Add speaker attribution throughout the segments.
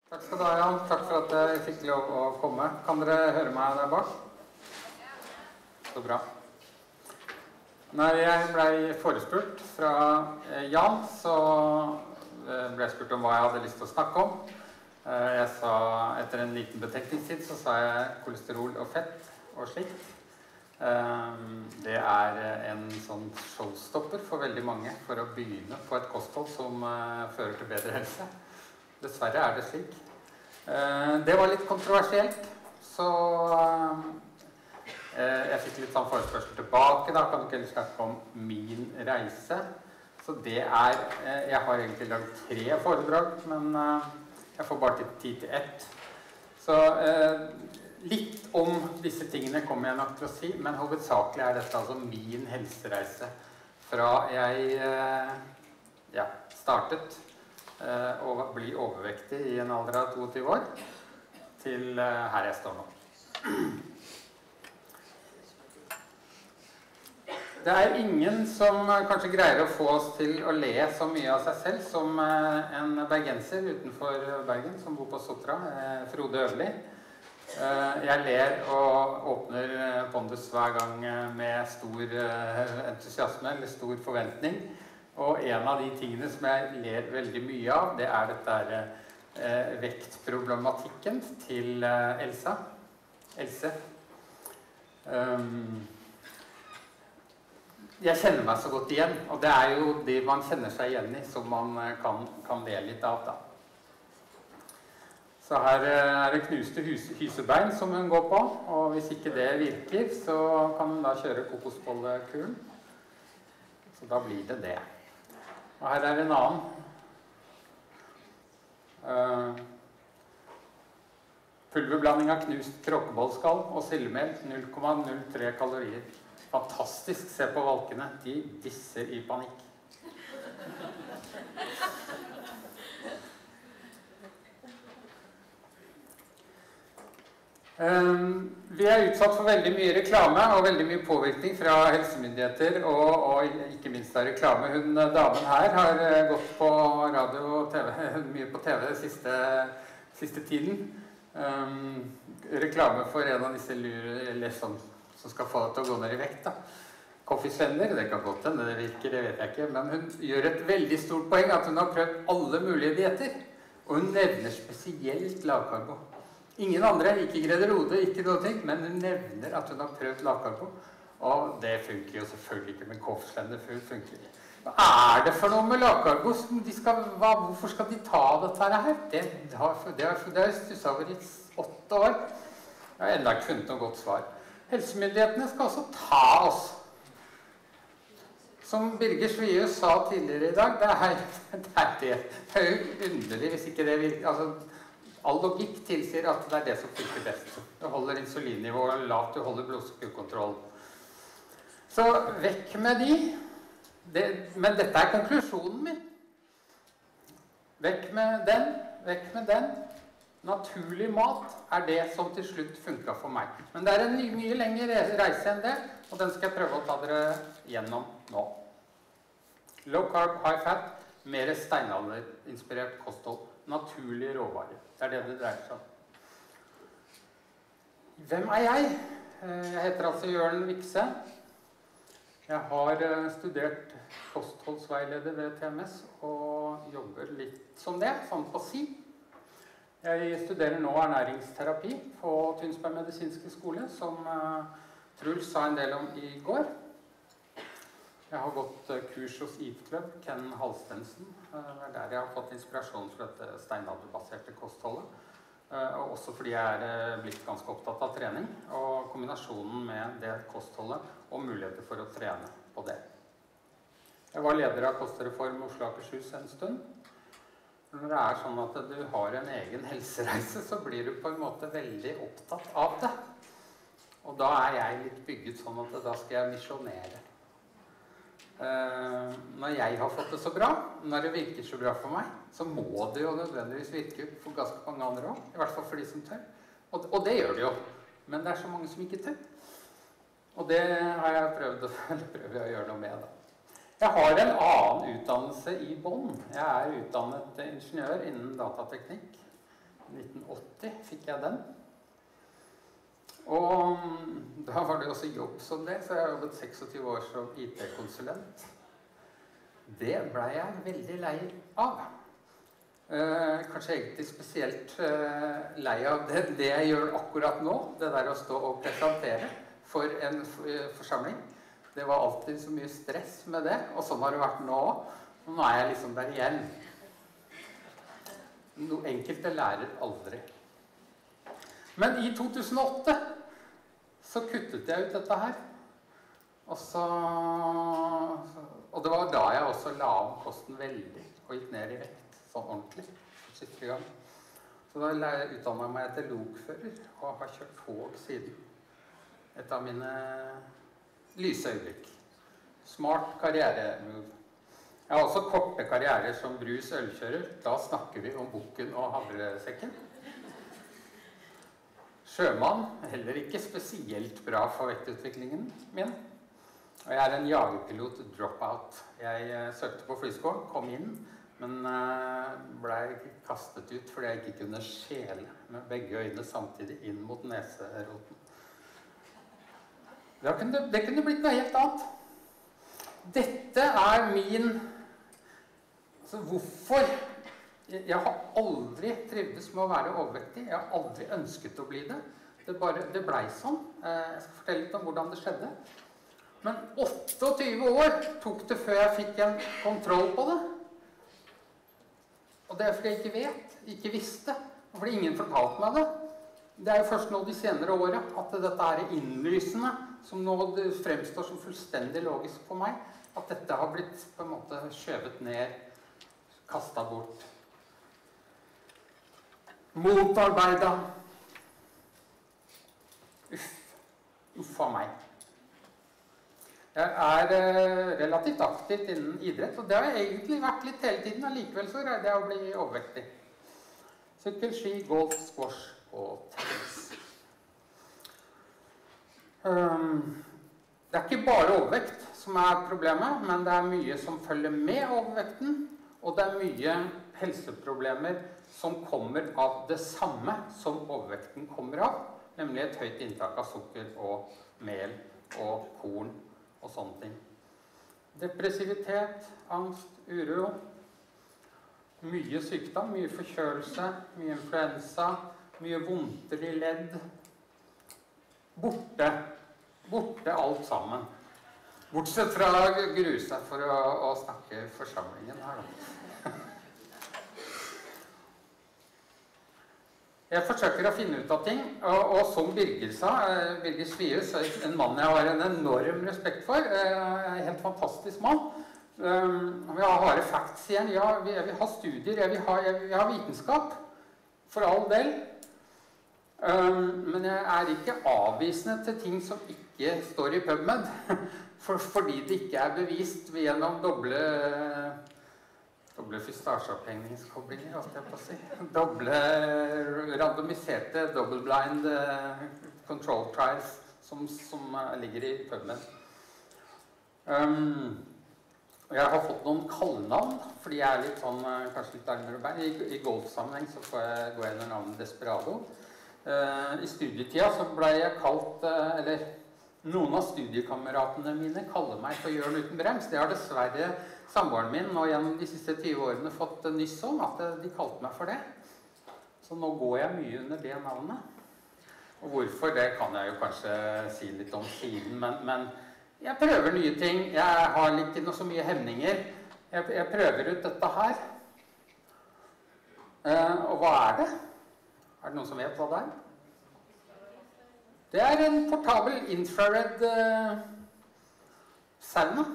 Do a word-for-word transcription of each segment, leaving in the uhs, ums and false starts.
Speaker 1: Takk skal du ha, Jan. Takk for at jeg fikk lov å komme. Kan dere høre meg der bak? Så bra. Når jeg ble forespurt fra Jan, så ble jeg spurt om hva jeg hadde lyst til å snakke om. Jeg sa, etter en liten betenkningstid, så sa jeg kolesterol og fett og slikt. Det er en sånn showstopper for veldig mange for å begynne på et kosthold som fører til bedre helse. Dessverre er det slik. Det var litt kontroversielt, så jeg fikk litt sånn forespørsel tilbake. Da kan du ikke snakke om min reise. Så det er, jeg har egentlig laget tre foredrag, men jeg får bare tid til ett. Så litt om disse tingene kommer jeg nok til å si, men hovedsakelig er dette altså min helsereise fra jeg ja, startet å bli overvektig i en alder av tjueto år til her jeg står nå. Det er ingen som kanskje greier å få oss til å le så mye av seg selv som en bergenser utenfor Bergen som bor på Sotra, Frode Øverli. Jeg ler og åpner pondus hver gang med stor entusiasme eller stor forventning. Og en av de tingene som jeg ler veldig mye av, det er dette eh, vektproblematikken til eh, Elsa. Else. Um, jeg kjenner meg så godt igjen, og det er jo det man kjenner seg igjen i, som man kan, kan le litt av da. Så her er det knuste hus, hysebein som hun går på, og hvis ikke det virker, så kan hun da kjøre kokosbollekuren. Så da blir det det. Og her er en annen. Uh, pulverblanding av knust kråkebollskall og sildemel, null komma null tre kalorier. Fantastisk, se på valkene. De disser i panikk. Um, vi er utsatt for veldig mye reklame og veldig mye påvirkning fra helsemyndigheter og, og ikke minst av reklame. Hun damen her har gått på radio og T V, mye på T V siste, siste tiden. Um, reklame for en av disse lure som, som skal få deg til å gå ned i vekt. Da. Coffee-sender, det kan godt hende, det virker, det vet jeg ikke. Men hun gjør et veldig stort poeng at hun har prøvd alle mulige dietter. Og hun nevner spesielt lavkarbo. Ingen andre, ikke Grederode, ikke noe ting, men hun nevner at hun har prøvd lavkarbo. Og det funker jo selvfølgelig ikke med coffee-slender, for det funker ikke. Hva er det for noe med lavkarbo? De skal, hva, hvorfor skal de ta dette her? Det, det har, det har, det har jeg stusset over i åtte år. Jeg har enda ikke funnet noe godt svar. Helsemyndighetene skal også ta oss. Som Birger Svius sa tidligere i dag, det er det, er det. det er jo underlig hvis ikke det virker. Altså, all logikk tilsier at det er det som funker best. Du holder insulinnivået lavt, du holder blodsukkerkontroll. Så vekk med de. Det, men dette er konklusjonen min. Vekk med den, vekk med den. Naturlig mat er det som til slutt funker for meg. Men det er en mye, mye lengre reise enn det, og den skal jeg prøve å ta dere gjennom nå. Low carb, high fat, mer steinalderinspirert kosthold. Naturlige råvarer. Det er det det dreier seg om. Hvem er jeg? Jeg heter altså Jørn Vikse. Jeg har studert kostholdsveileder ved T M S og jobber litt som det, sånn på si. Jeg studerer nå ernæringsterapi på Tønsberg medisinske skole, som Truls sa en del om i går. Jeg har gått kurs hos Eat Club, Ken Halstensen. Det er der jeg har fått inspirasjon for dette steinalderbaserte kostholdet. Og også fordi jeg er blitt ganske opptatt av trening, og kombinasjonen med det kostholdet og muligheter for å trene på det. Jeg var leder av Kostreform Oslo Akershus en stund. Når det er sånn at du har en egen helsereise, så blir du på en måte veldig opptatt av det. Og da er jeg litt bygget sånn at da skal jeg misjonere. Uh, når jeg har fått det så bra, når det virker så bra for meg, så må det jo nødvendigvis virke for ganske mange andre også, i hvert fall for de som tør. Og, og det gjør det jo, men det er så mange som ikke tør. Og det har jeg prøvd å, prøvd å gjøre noe med da. Jeg har en annen utdannelse i bånn. Jeg er utdannet ingeniør innen datateknikk. nitten åtti fikk jeg den. Og da var det også jobb som det, så jeg har jobbet seksogtyve år som I T-konsulent. Det ble jeg veldig lei av. Eh, kanskje egentlig spesielt eh, lei av det, det jeg gjør akkurat nå, det der å stå og presentere for en forsamling. Det var alltid så mye stress med det, og sånn har det vært nå. Og nå er jeg liksom der igjen. Noe enkelte lærer aldri. Men I to tusen og åtte så kuttet jeg ut dette her. Og så Og det var da jeg også la om kosten veldig og gikk ned I vekt, sånn ordentlig, skikkelig gang. Så da utdannet jeg meg til lokfører og har kjørt tog siden. Et av mine lysøyeblikk. Smart karrieremove. Jeg har også korte karrierer som brus ølkjører. Da snakker vi om bukken og havresekken. Sjømann, heller ikke spesielt bra for vektutviklingen min. Og jeg er en jagerpilot dropout. Jeg søkte på flyskolen, kom inn, men ble kastet ut fordi jeg ikke kunne skjele med begge øyne samtidig inn mot neseroten. Det kunne, det kunne blitt noe helt annet. Dette er min... Altså, hvorfor? Jeg har aldri trivdes med å være overvektig. Jeg har aldri ønsket å bli det. Det, bare, det ble sånn. Jeg skal fortelle litt om hvordan det skjedde. Men otteogtyve år tok det før jeg fikk en kontroll på det. Og det er fordi jeg ikke vet, ikke visste. Og fordi ingen fortalte meg det. Det er jo først nå de senere årene at dette er innlysende, som nå det fremstår som fullstendig logisk for meg, at dette har blitt på en måte skjøvet ned, kastet bort. Motarbeida. Uff. Uff av meg. Jeg er eh, relativt aktivt innen idrett, og det har jeg egentlig vært litt hele tiden, og likevel så greide jeg å bli overvektig. Sykkel, ski, golf, squash og tennis. Um, det er ikke bare overvekt som er problemet, men det er mye som følger med overvekten, og det er mye helseproblemer som kommer av det samme som overvekten kommer av, nemlig et høyt inntak av sukker og mel og korn og sånne ting. Depressivitet, angst, uro, mye sykdom, mye forkjølelse, mye influensa, mye vondter I ledd. Borte. Borte alt sammen. Bortsett fra å grue seg for å, å snakke forsamlingen her da. Jeg forsøker å finne ut av ting, og, og som Birger sa, Birger Svius, en mann jeg har en enorm respekt for, en helt fantastisk mann. Vi har harde facts igjen, ja, jeg vil ha studier, jeg vil ha, jeg vil ha vitenskap, for all del. Men jeg er ikke avvisende til ting som ikke står I PubMed, for, fordi det ikke er bevist gjennom doble... Doble fystasjeavhengighetskoblinger, holdt jeg på å si. Doble randomiserte, double-blind uh, control trials som, som uh, ligger I PubMed. Um, og jeg har fått noen kallenavn, fordi jeg er litt sånn, uh, kanskje litt armere bein. I, I golfsammenheng så får jeg gå gjennom navnet Desperado. Uh, I studietida så ble jeg kalt, uh, eller noen av studiekameratene mine kaller meg for Jørn uten brems. Det har dessverre samboeren min nå gjennom de siste tyve årene fått nyss om at de kalte meg for det. Så nå går jeg mye under det navnet. Og hvorfor, det kan jeg jo kanskje si litt om siden, men, men jeg prøver nye ting. Jeg har ikke noe så mye hemninger. Jeg, jeg prøver ut dette her. Uh, og hva er det? Er det noen som vet hva det er? Det er en portabel infrared uh, sauna.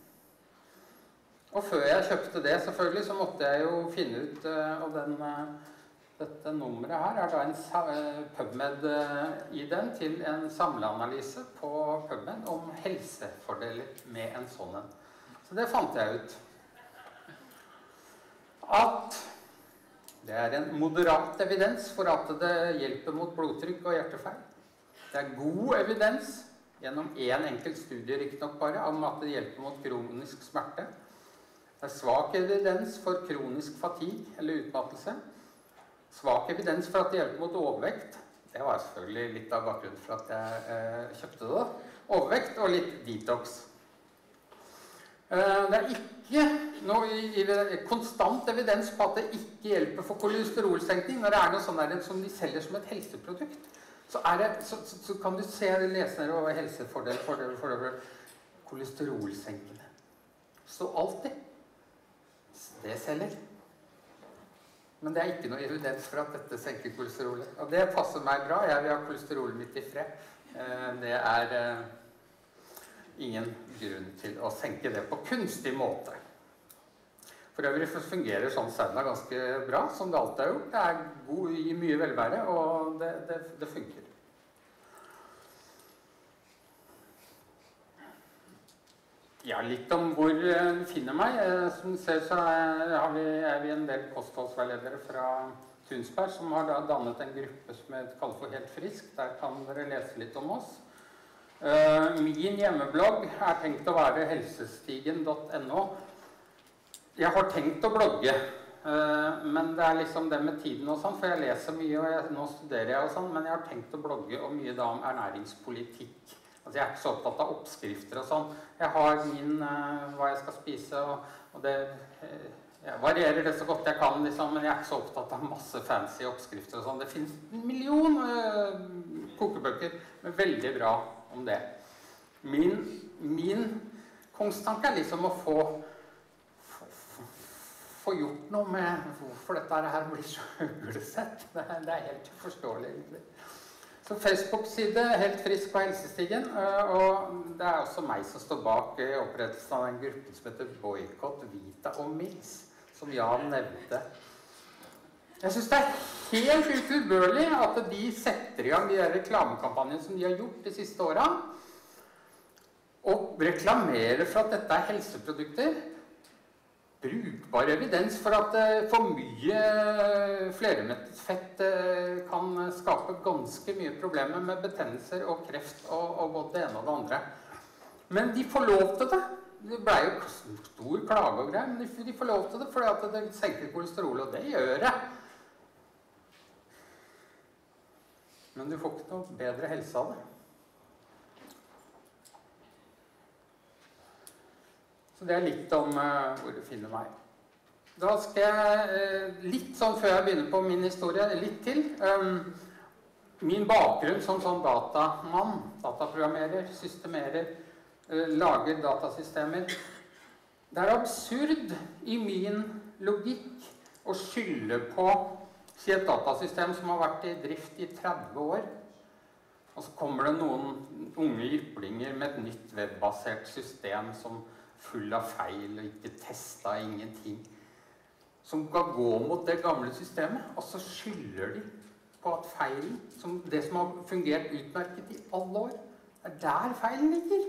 Speaker 1: Og før jeg kjøpte det, selvfølgelig, så måtte jeg jo finne ut, uh, og den, uh, dette nummeret her er da en uh, PubMed uh, I den til en samleanalyse på PubMed om helsefordeler med en sånn en. Så det fant jeg ut. At det er en moderat evidens for at det hjelper mot blodtrykk og hjertefeil. Det er god evidens, gjennom en enkelt studie riktignok bare, om at det hjelper mot kronisk smerte. Det er svak evidens for kronisk fatigue eller utmattelse. svak evidens for at det hjelper mot overvekt. Det var selvfølgelig litt av bakgrunnen for at jeg eh, kjøpte det. Overvekt og litt detox. Eh, det er ikke noe i, i, konstant evidens på at det ikke hjelper for kolesterolsenkning. Når det er noe sånn der, som de selger som et helseprodukt, så, er det, så, så, så kan du se lesere og helsefordel, fordel, fordel, kolesterolsenkende. Så alltid. Det selger. Men det er ikke noe evidens for at dette senker kolesterolet. Og det passer meg bra. Jeg vil ha kolesterolet mitt i fred. Det er ingen grunn til å senke det på kunstig måte. For øvrig fungerer sånn sauna ganske bra, som det alltid har gjort. Det er god, gir mye velvære, og det, det, det funker. Ja, litt om hvor du finner meg. Som du ser, så er vi, er vi en del kostholdsveiledere fra Tunsberg, som har da dannet en gruppe som jeg kaller for Helt Frisk. Der kan dere lese litt om oss. Min hjemmeblogg er tenkt å være helsestigen punktum no. Jeg har tenkt å blogge, men det er liksom det med tiden og sånn, for jeg leser mye, og jeg, nå studerer jeg og sånn, men jeg har tenkt å blogge og mye da om ernæringspolitikk. Altså jeg er ikke så opptatt av oppskrifter og sånn. Jeg har min, hva jeg skal spise, og, og det, jeg varierer det så godt jeg kan, liksom, men jeg er ikke så opptatt av masse fancy oppskrifter og sånn. Det finnes en million øh, kokebøker med veldig bra om det. Min, min kongstanke er liksom å få få gjort noe med hvorfor dette her blir så uglesett. Det, det er helt uforståelig, egentlig. Så Facebook-side, Helt Frisk på helsestigen, og det er også meg som står bak opprettelsen av en gruppe som heter Boykott, Vita og Mills, som Jan nevnte. Jeg synes det er helt utilbørlig at de setter i gang de der reklamekampanjene som de har gjort de siste årene, og reklamerer for at dette er helseprodukter. Brukbar evidens for at for mye flermettet fett kan skape ganske mye problemer med betennelser og kreft og, og både det ene og det andre. Men de får lov til det. Det ble jo stor klage og greier, men de, de får lov til det fordi at det senker kolesterol, og det gjør det. Men du får ikke noe bedre helse av det. Så det er litt om uh, hvor du finner meg. Da skal jeg, uh, litt sånn før jeg begynner på min historie, litt til. Um, min bakgrunn som sånn datamann, dataprogrammerer, systemerer, uh, lager datasystemer. Det er absurd i min logikk å skylde på si et datasystem som har vært i drift i tretti år. Og så kommer det noen unge jyplinger med et nytt webbasert system som full av feil og ikke testet ingenting, som kan gå mot det gamle systemet, og så skylder de på at feilen, som det som har fungert utmerket i alle år, er der feilen ligger.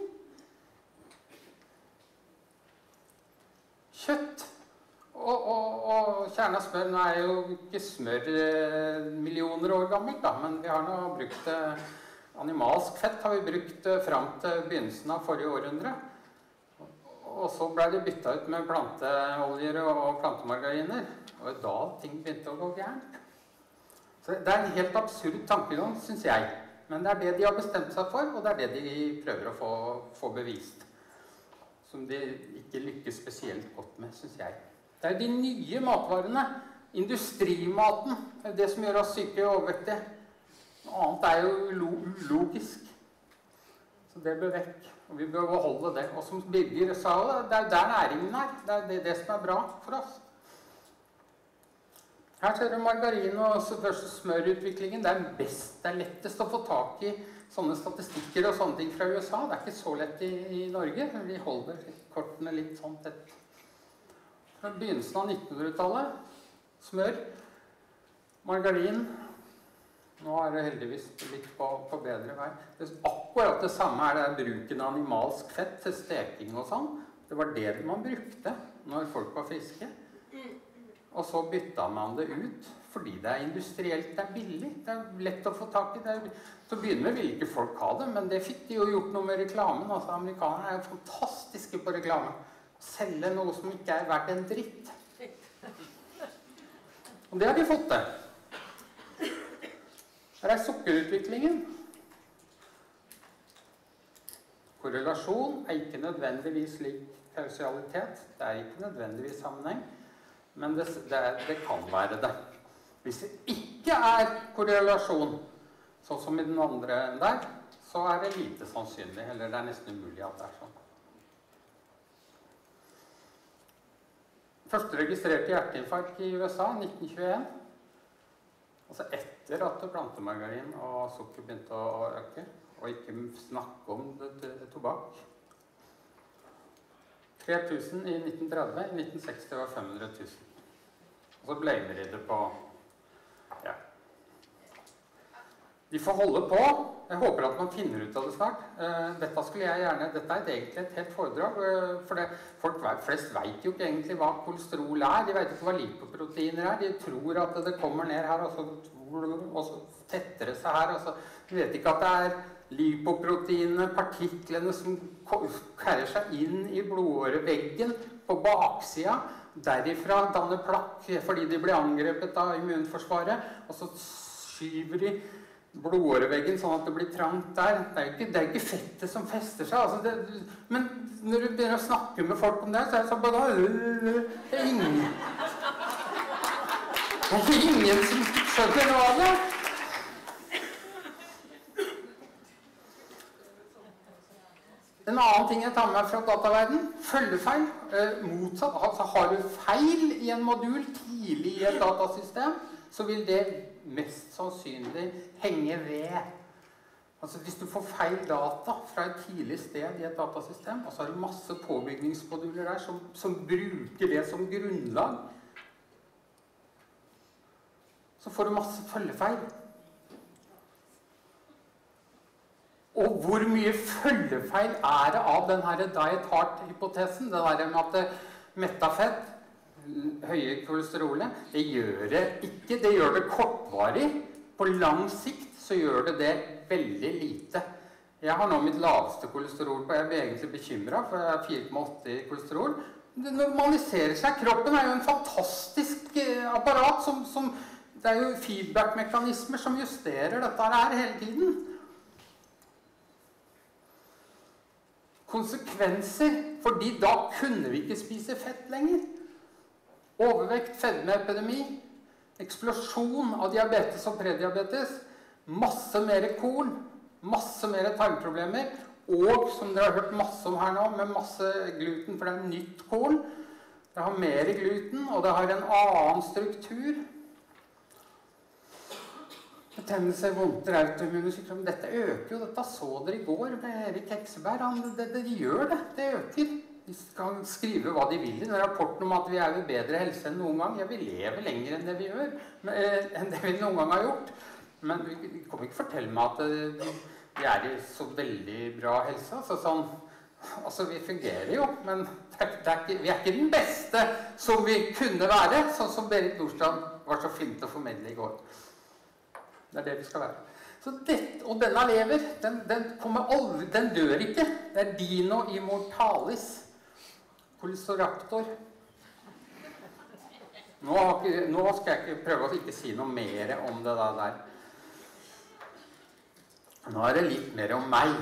Speaker 1: Kjøtt og, og, og kjerna smør, nå er jo ikke smør eh, millioner år gammelt da, men vi har nå brukt eh, animalsk fett har vi brukt eh, frem til begynnelsen av forrige århundre. Og så ble det byttet ut med planteoljer og plantemargariner. Og da ting begynte å gå gærent. Så det er en helt absurd tankegang, synes jeg. Men det er det de har bestemt seg for, og det er det de prøver å få, få bevist. Som de ikke lykkes spesielt godt med, synes jeg. Det er de nye matvarene, industrimaten, det som gjør oss syke og overvektige. Noe annet er jo ulogisk. Så det bør vekk. Og vi bør beholde det. Og som Birger sa, det er der næringen er. Det er det, det som er bra for oss. Her ser du margarin og smørutviklingen. Det er best, det er lettest å få tak i sånne statistikker og sånne ting fra U S A. Det er ikke så lett i, i Norge. Vi holder kortene litt sånn tett. Fra begynnelsen av nittenhundretallet, smør, margarin. Nå er det heldigvis litt på, på bedre vei. Det er akkurat det samme er det bruken av animalsk fett til steking og sånn. Det var det man brukte når folk var friske. Og så bytta man det ut fordi det er industrielt, det er billig. Det er lett å få tak i. Det er, til å begynne med ville ikke folk ha det, men det fikk de jo gjort noe med reklamen. Altså, amerikanerne er jo fantastiske på reklame. Selge noe som ikke er verdt en dritt. Og det har de fått det. Her er sukkerutviklingen. Korrelasjon er ikke nødvendigvis lik kausalitet. Det er ikke nødvendigvis sammenheng, men det, det, det kan være det. Hvis det ikke er korrelasjon, sånn som i den andre der, så er det lite sannsynlig, eller det er nesten umulig at det er sånn. Første registrerte hjerteinfarkt i U S A, nitten tjueen. Altså etter at plantemargarin og sukker begynte å øke, og ikke snakke om det, det, det tobakk. tre tusen i nitten tretti, i nitten seksti var fem hundre tusen. Og så blamer de det på, ja. De får holde på. Jeg håper at man finner ut av det snart. Dette skulle jeg gjerne, dette er egentlig et helt foredrag, for det, folk flest vet jo ikke egentlig hva kolesterol er. De vet ikke hva lipoproteiner er. De tror at det kommer ned her, og så, og så tetter det seg her. Og så, de vet ikke at det er lipoproteinene, partiklene som kærer seg inn i blodåreveggen på baksida. Derifra danner plakk fordi de blir angrepet av immunforsvaret, og så skyver de blodåreveggen sånn at det blir trangt der. Det er jo ikke, det er ikke fettet som fester seg. Altså det, men når du begynner å snakke med folk om det, så er det sånn bare... Det er ingen... Det er ingen som skjønner noe av det. En annen ting jeg tar med meg fra dataverden, følgefeil. Eh, motsatt, altså har du feil i en modul tidlig i et datasystem, så vil det mest sannsynlig henge ved. Altså hvis du får feil data fra et tidlig sted i et datasystem, og så har du masse påbygningsmoduler der som, som bruker det som grunnlag, så får du masse følgefeil. Og hvor mye følgefeil er det av denne diet heart-hypotesen? Det der med at metafett, høye kolesterolet, det gjør det ikke. Det gjør det kortvarig. På lang sikt så gjør det det veldig lite. Jeg har nå mitt laveste kolesterol på. Jeg blir egentlig bekymret, for jeg er fire komma åtte i kolesterol. Det normaliserer seg. Kroppen er jo en fantastisk apparat som, som det er jo feedback-mekanismer som justerer dette her hele tiden. Konsekvenser, fordi da kunne vi ikke spise fett lenger. Overvekt, fedmeepidemi, eksplosjon av diabetes og prediabetes, masse mer korn, masse mer tarmproblemer, og som dere har hørt masse om her nå, med masse gluten, for det er nytt korn. Det har mer gluten, og det har en annen struktur. Betennelse, vondter, autoimmune sykdom. Dette øker jo, dette så dere i går med Erik Hekseberg. Han, det, det, de gjør det, det øker. De kan skrive hva de vil i den rapporten om at vi er i bedre helse enn noen gang. Ja, vi lever lenger enn det vi gjør, men, eh, enn det vi noen gang har gjort. Men vi, vi kommer ikke fortelle meg at eh, vi er i så veldig bra helse. Altså, sånn, altså vi fungerer jo, men det er, det er ikke, vi er ikke den beste som vi kunne være, sånn som Berit Nordstrand var så flink til å formidle i går. Det er det vi skal være. Så det, og denne lever, den, den, kommer aldri, den dør ikke. Det er dino immortalis. Kolesteraptor. Nå, nå skal jeg ikke prøve å ikke si noe mer om det der. Nå er det litt mer om meg.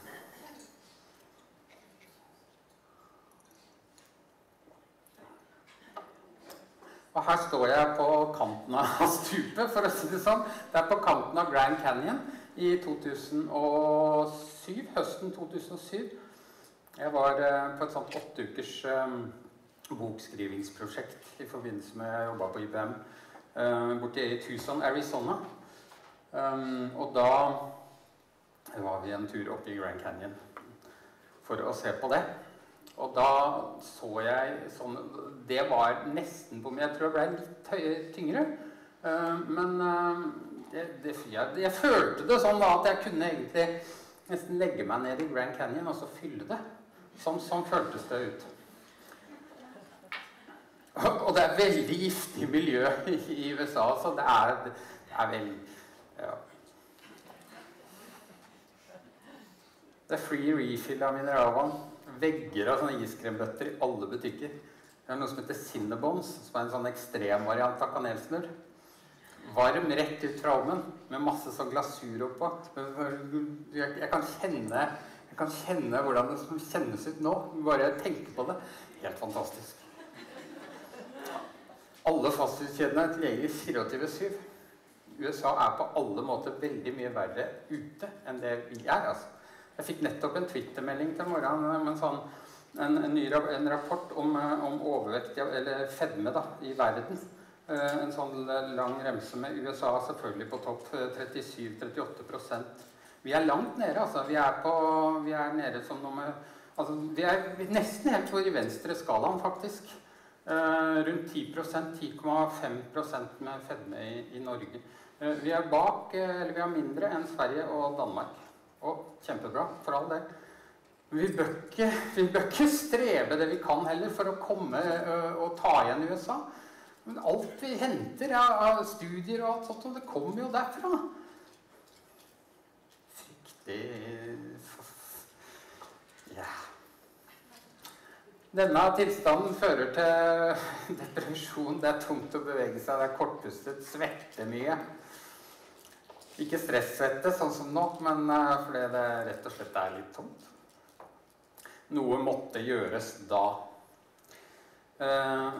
Speaker 1: Og her står jeg på kanten av stupet, for å si det sånn. Det er på kanten av Grand Canyon i to tusen og syv, høsten to tusen og syv. Jeg var på et sånt åtte ukers um, bokskrivingsprosjekt i forbindelse med jeg jobbet på I B M uh, borte i Tucson, Arizona. Um, og da var vi en tur opp i Grand Canyon for å se på det. Og da så jeg sånn, det var nesten på meg, jeg tror jeg ble litt høyere, tyngre. Uh, men uh, det, det, jeg, jeg følte det sånn da, at jeg kunne egentlig nesten legge meg ned i Grand Canyon og så fylle det. Sånn, sånn føltes det ut. Og, og det er veldig giftig miljø i, i U S A, så det er, det er veldig... Ja. Det er free refill av mineralvann. Vegger av sånne iskrembøtter i alle butikker. Det er noe som heter Cinnabons, som er en sånn ekstrem variant av kanelsnurr. varm rett ut fra ovnen, med masse sånn glasur oppå. Jeg, jeg, kan kjenne, jeg kan kjenne hvordan det kjennes ut nå, bare jeg tenker på det. Helt fantastisk. Alle fasthuskjedene er tilgjengelig fireogtyve syv. U S A er på alle måter veldig mye verre ute enn det vi er, altså. Jeg fikk nettopp en Twitter-melding til morgenen med en, sånn, en, en ny en rapport om, om overvekt, eller fedme da, i verden. En sånn lang remse med U S A selvfølgelig på topp, trettisju til trettiåtte prosent. Vi er langt nede, altså. Vi er, på, vi er nede som nummer... Altså, vi er nesten helt på i venstre skalaen, faktisk. Uh, rundt ti prosent, ti komma fem prosent med fedme i, i Norge. Uh, vi er bak, uh, eller vi er mindre enn Sverige og Danmark. Og kjempebra, for all det. Vi bør ikke, vi bør ikke strebe det vi kan heller for å komme uh, og ta igjen U S A. Men alt vi henter av studier og alt sånt, det kommer jo derfra. Fryktelig... Ja. Denne tilstanden fører til depresjon. Det er tungt å bevege seg, det er kortpustet, svetter mye. Ikke stressvette, sånn som nå, men fordi det rett og slett er litt tungt. Noe måtte gjøres da. Uh,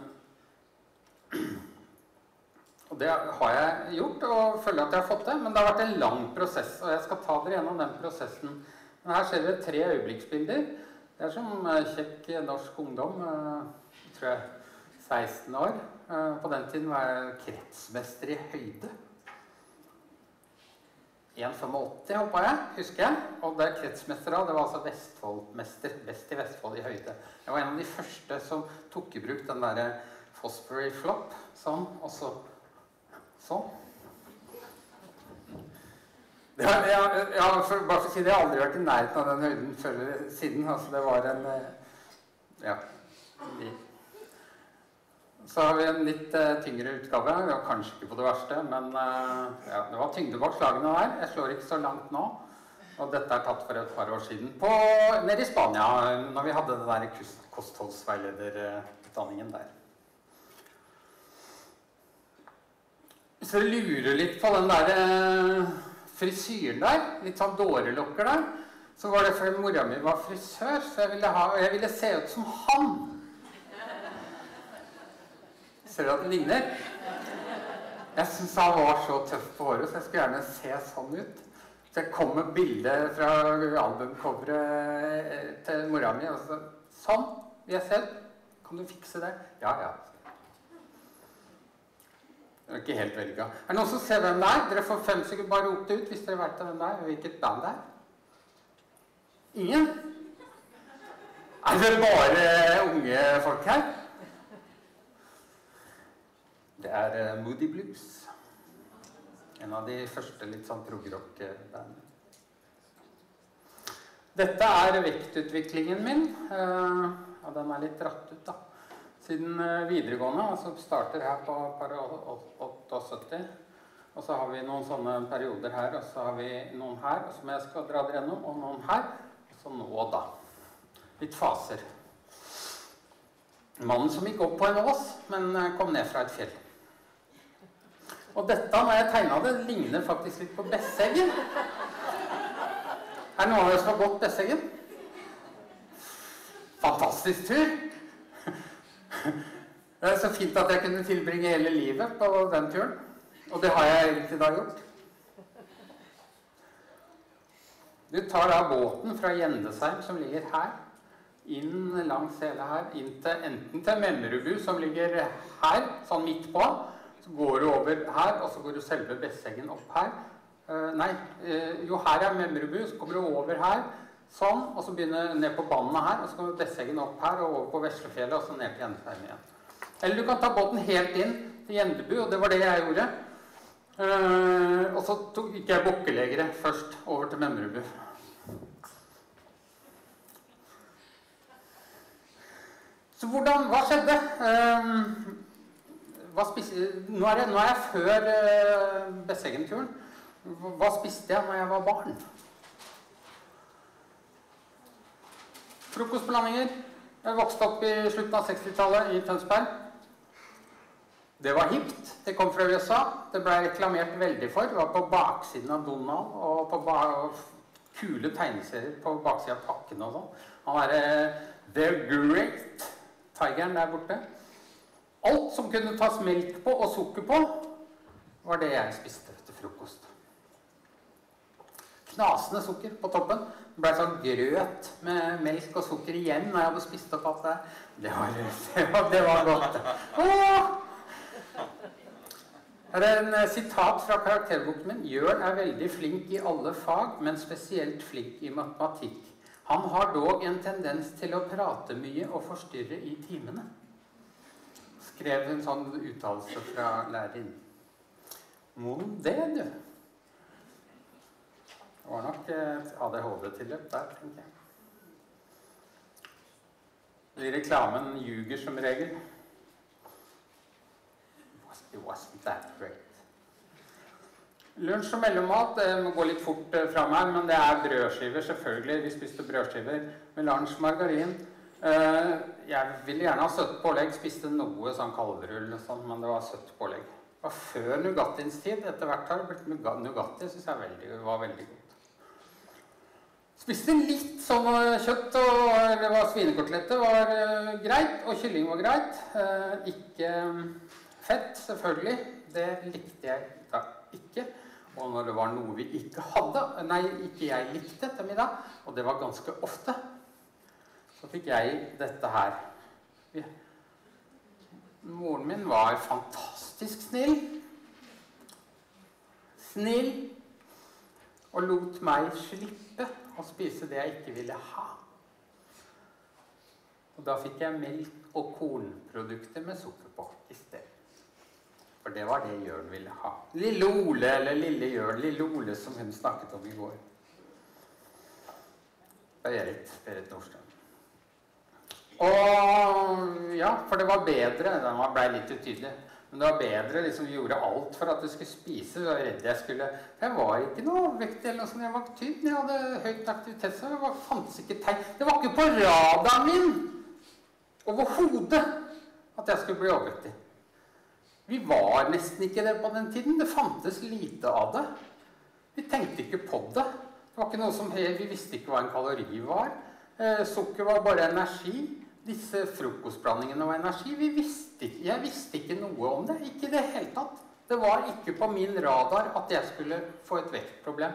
Speaker 1: Og det har jeg gjort, og føler at jeg har fått det, men det har vært en lang prosess, og jeg skal ta dere gjennom den prosessen. Men her ser dere tre øyeblikksbilder. Det er som kjekk norsk ungdom, tror jeg, seksten år. På den tiden var jeg kretsmester i høyde. en komma åtti hoppet jeg, husker jeg. Og det kretsmester da, det var altså Vestfoldmester, best i Vestfold i høyde. Jeg var en av de første som tok i bruk den der Fosbury flop, sånn, og så sånn. Det har, jeg, jeg, for, bare for å si det, jeg har aldri vært i nærheten av den høyden før siden, altså det var en, ja. Så har vi en litt uh, tyngre utgave, vi var kanskje ikke på det verste, men uh, ja, det var tyngde bak slagene der, jeg slår ikke så langt nå. Og dette er tatt for et par år siden, på, nede i Spania, når vi hadde den der kostholdsveilederutdanningen der. Hvis dere lurer litt på den der eh, frisyren der, litt sånn dårelokker der, så var det fordi mora mi var frisør, så jeg ville, ha, jeg ville se ut som han. Ser du at det ligner? Jeg synes han var så tøff på håret, så jeg skulle gjerne se sånn ut. Så jeg kom med bildet fra albumcoveret til mora mi, og så, sånn, vil jeg se, kan du fikse det? Ja, ja. Det er ikke helt velga. Er det noen som ser hvem det er? Dere får fem sekunder bare ropt ut hvis dere vet hvem det er, og hvilket band det er. Ingen? Er det bare unge folk her? Det er uh, Moody Blues. En av de første litt sånn prog-rock-bandene. Dette er vektutviklingen min. Uh, ja, den er litt dratt ut da. Siden videregående, altså starter her på par åttiåtte, og så har vi noen sånne perioder her, og så har vi noen her, som jeg skal dra dere gjennom, og noen her, og så nå da. Litt faser. Mannen som gikk opp på en ås, men kom ned fra et fjell. Og dette, når jeg tegnet det, ligner faktisk litt på Besseggen. Er det noen av dere som har gått Besseggen? Fantastisk tur! Det er så fint at jeg kunne tilbringe hele livet på den turen. Og det har jeg egentlig da gjort. Du tar da båten fra Gjendesheim, som ligger her, inn langs hele her, inn til, enten til Memmerubu, som ligger her, sånn midt på. Så går du over her, og så går du selve Besseggen opp her. Uh, nei, uh, jo her er Memmerubu, så kommer du over her, sånn, og så begynner ned på bandet her, og så kommer Besseggen opp her, og over på Veslefjellet, og så ned til Gjendesheim igjen. Eller du kan ta båten helt inn til Gjendebu, og det var det jeg gjorde. Uh, og så tok ikke jeg bokkelegere først over til Memmerubu. Så hvordan, hva skjedde? Uh, hva spiste, nå, er jeg, nå er jeg før uh, Besseggen-turen. Hva spiste jeg når jeg var barn? Frokostblandinger. Jeg vokste opp i slutten av sekstitallet i Tønsberg. Det var hipt. Det kom fra U S A. Det ble reklamert veldig for. Det var på baksiden av Donald, og på ba kule tegneserier på baksiden av pakken og sånn. Han er uh, The Great Tigeren der borte. Alt som kunne tas melk på og sukker på, var det jeg spiste til frokost. Knasende sukker på toppen. Det ble sånn grøt med melk og sukker igjen når jeg hadde spist opp alt det. Det var, det var, det var godt. Åh! Her er en sitat fra karakterboken min. Jørn er veldig flink i alle fag, men spesielt flink i matematikk. Han har dog en tendens til å prate mye og forstyrre i timene. Skrev en sånn uttalelse fra læreren. Mon det, du. Det var nok et A D H D-tilløp der, tenker jeg. I reklamen ljuger som regel. It wasn't that great. Lunsj og mellommat, det må gå litt fort fra meg, men det er brødskiver, selvfølgelig. Vi spiste brødskiver med lunsj, margarin. Jeg ville gjerne ha søtt pålegg, spiste noe sånn kalverull, sånn, men det var søtt pålegg. Det var før Nugattins tid. Etter hvert har det blitt Nugatti, synes jeg veldig, var veldig godt. Spiste litt sånn kjøtt, og det var svinekotelette var uh, greit, og kylling var greit. Uh, ikke fett, selvfølgelig. Det likte jeg da ikke. Og når det var noe vi ikke hadde, nei, ikke jeg likte til middag, og det var ganske ofte, så fikk jeg dette her. Moren min var fantastisk snill. Snill. Og lot meg slippe å spise det jeg ikke ville ha. Og da fikk jeg melk og kornprodukter med sukker på i stedet. For det var det Jørn ville ha. Lille Ole, eller Lille Jørn, Lille Ole som hun snakket om i går. Berit, Berit Nordstrøm. Og ja, for det var bedre, den ble litt utydelig. Men det var bedre, liksom vi gjorde alt for at du skulle spise. Jeg var redd jeg skulle... Jeg var ikke noe vektig eller noe sånt, jeg var tynn. Jeg hadde høyt aktivitet, så det var, fantes ikke tegn. Det var ikke på radaren min overhodet at jeg skulle bli overvektig. Vi var nesten ikke det på den tiden. Det fantes lite av det. Vi tenkte ikke på det. Det var ikke noe som... Vi visste ikke hva en kalori var. Eh, sukker var bare energi. Disse frokostblandingene var energi. Vi visste ikke, jeg visste ikke noe om det. Ikke i det hele tatt. Det var ikke på min radar at jeg skulle få et vektproblem.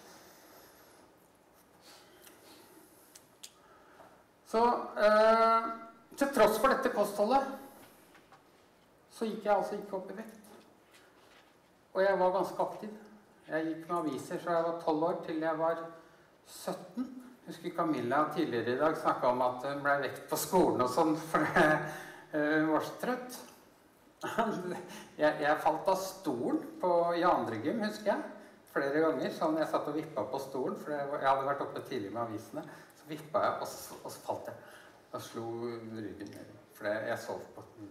Speaker 1: Så eh, til tross for dette kostholdet, så gikk jeg altså ikke opp i vekt. Og jeg var ganske aktiv. Jeg gikk med aviser fra jeg var tolv år til jeg var sytten. Jeg husker Camilla tidligere i dag snakket om at hun ble vekt på skolen og sånn, for hun var så trøtt. Jeg, jeg falt av stolen på, i andre gym, husker jeg, flere ganger. Sånn jeg satt og vippet på stolen, for jeg, jeg hadde vært oppe tidlig med avisene. Så vippet jeg, og så, og så falt jeg. Og slo ryggen ned, for jeg, jeg sov på den.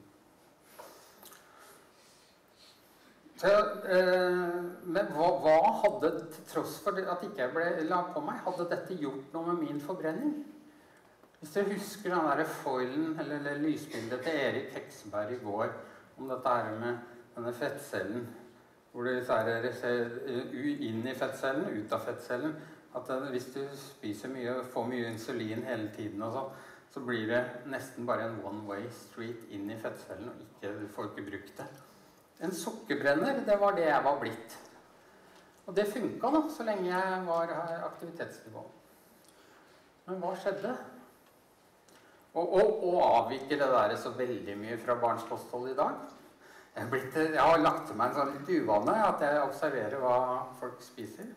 Speaker 1: Så, eh, men hva, hva hadde, til tross for at ikke jeg ble lagt på meg, hadde dette gjort noe med min forbrenning? Hvis dere husker den der foilen, eller, eller lysbildet til Erik Heksberg i går, om dette her med denne fettcellen, hvor det ser inn i fettcellen, ut av fettcellen, at hvis du spiser mye, får mye insulin hele tiden og sånn, så blir det nesten bare en one-way street inn i fettcellen, og ikke, du får ikke brukt det. En sukkerbrenner, det var det jeg var blitt. Og det funket da, så lenge jeg var aktivitetsnivå. Men hva skjedde? Og, og, og avviker det der så veldig mye fra barns kosthold i dag. Jeg har, blitt, jeg har lagt til meg en sånn litt uvane at jeg observerer hva folk spiser.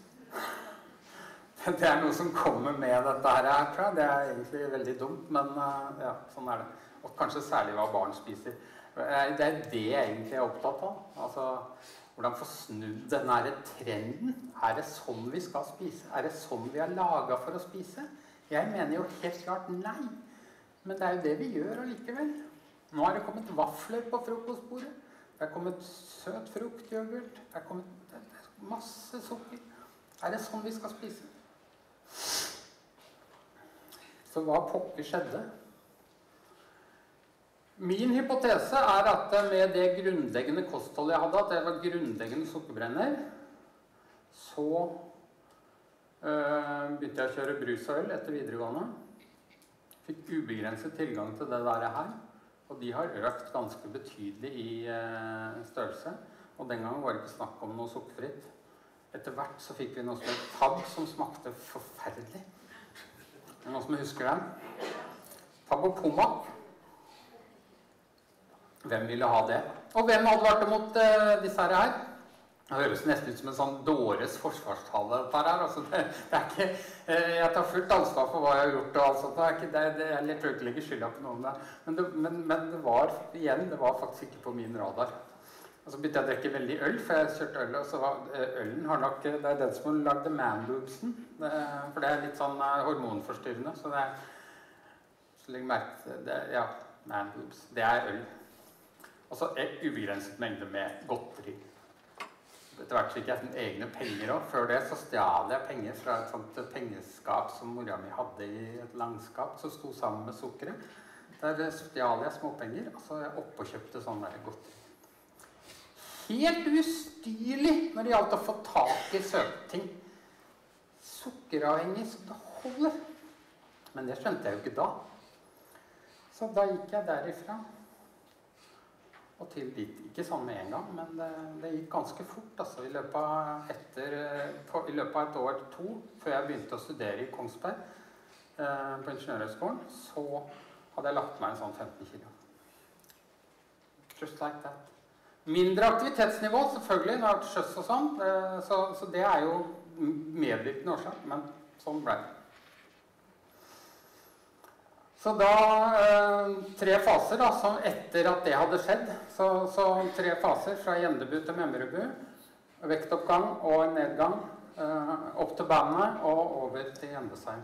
Speaker 1: Det er noe som kommer med dette her, tror jeg. Det er egentlig veldig dumt, men ja, sånn er det. Og kanskje særlig hva barn spiser. Det er det jeg egentlig er opptatt av. Altså, hvordan få snudd denne trenden. Er det sånn vi skal spise? Er det sånn vi er laget for å spise? Jeg mener jo helt klart nei. Men det er jo det vi gjør allikevel. Nå har det kommet vafler på frokostbordet. Det er kommet søt frukt, yoghurt. Det er kommet masse sukker. Er det sånn vi skal spise? Så hva pokker skjedde? Min hypotese er at med det grunnleggende kostholdet jeg hadde, at jeg var grunnleggende sukkerbrenner, så øh, begynte jeg å kjøre brus og øl etter videregående. Fikk ubegrenset tilgang til det der her, og de har økt ganske betydelig i øh, størrelse. Og den gangen var det ikke snakk om noe sukkerfritt. Etter hvert så fikk vi noe som het Tab, som smakte forferdelig. Er det noen som husker den? Tab og Pommac. Hvem ville ha det? Og hvem hadde vært imot uh, disse her? Det høres nesten ut som en sånn dåres forsvarstale dette her. Altså, det, det er ikke, uh, jeg tar fullt ansvar for hva jeg har gjort og alt sånt. Det er ikke, det, det, jeg tror ikke legge skylda på noen der. Men det, men, men det var, igjen, det var faktisk ikke på min radar. Og så begynte jeg å drikke veldig øl, for jeg kjørte øl, og så var uh, ølen har nok, det er den som lagde man-boobsen. For det er litt sånn uh, hormonforstyrrende, så det er, så legg merke til det, ja, man-boobs, det er øl. Og så et ubegrenset mengde med godteri. Etter hvert fikk jeg sånne egne penger også. Før det så stjal jeg penger fra et sånt pengeskap som mora mi hadde i et langskap, som sto sammen med sukkeret. Der stjal jeg småpenger, og så oppå kjøpte sånn der godteri. Helt ustyrlig når det gjaldt å få tak i søtting. Sukkeravhengig så det holder. Men det skjønte jeg jo ikke da. Så da gikk jeg derifra. Og til dit, ikke sånn med en gang, men det, det gikk ganske fort. Altså, i, løpet av etter, på, I løpet av et år eller to, før jeg begynte å studere i Kongsberg, eh, på ingeniørhøgskolen, så hadde jeg lagt meg en sånn femten kilo. Just like that. Mindre aktivitetsnivå, selvfølgelig, når det har vært sjøs og sånn, eh, så, så det er jo medvirkende årsak, men sånn ble det. Så da, eh, tre faser da, så etter at det hadde skjedd, så, så tre faser fra Gjendebu til Memrebu, vektoppgang og nedgang, eh, opp til bandet og over til Gjendesheim.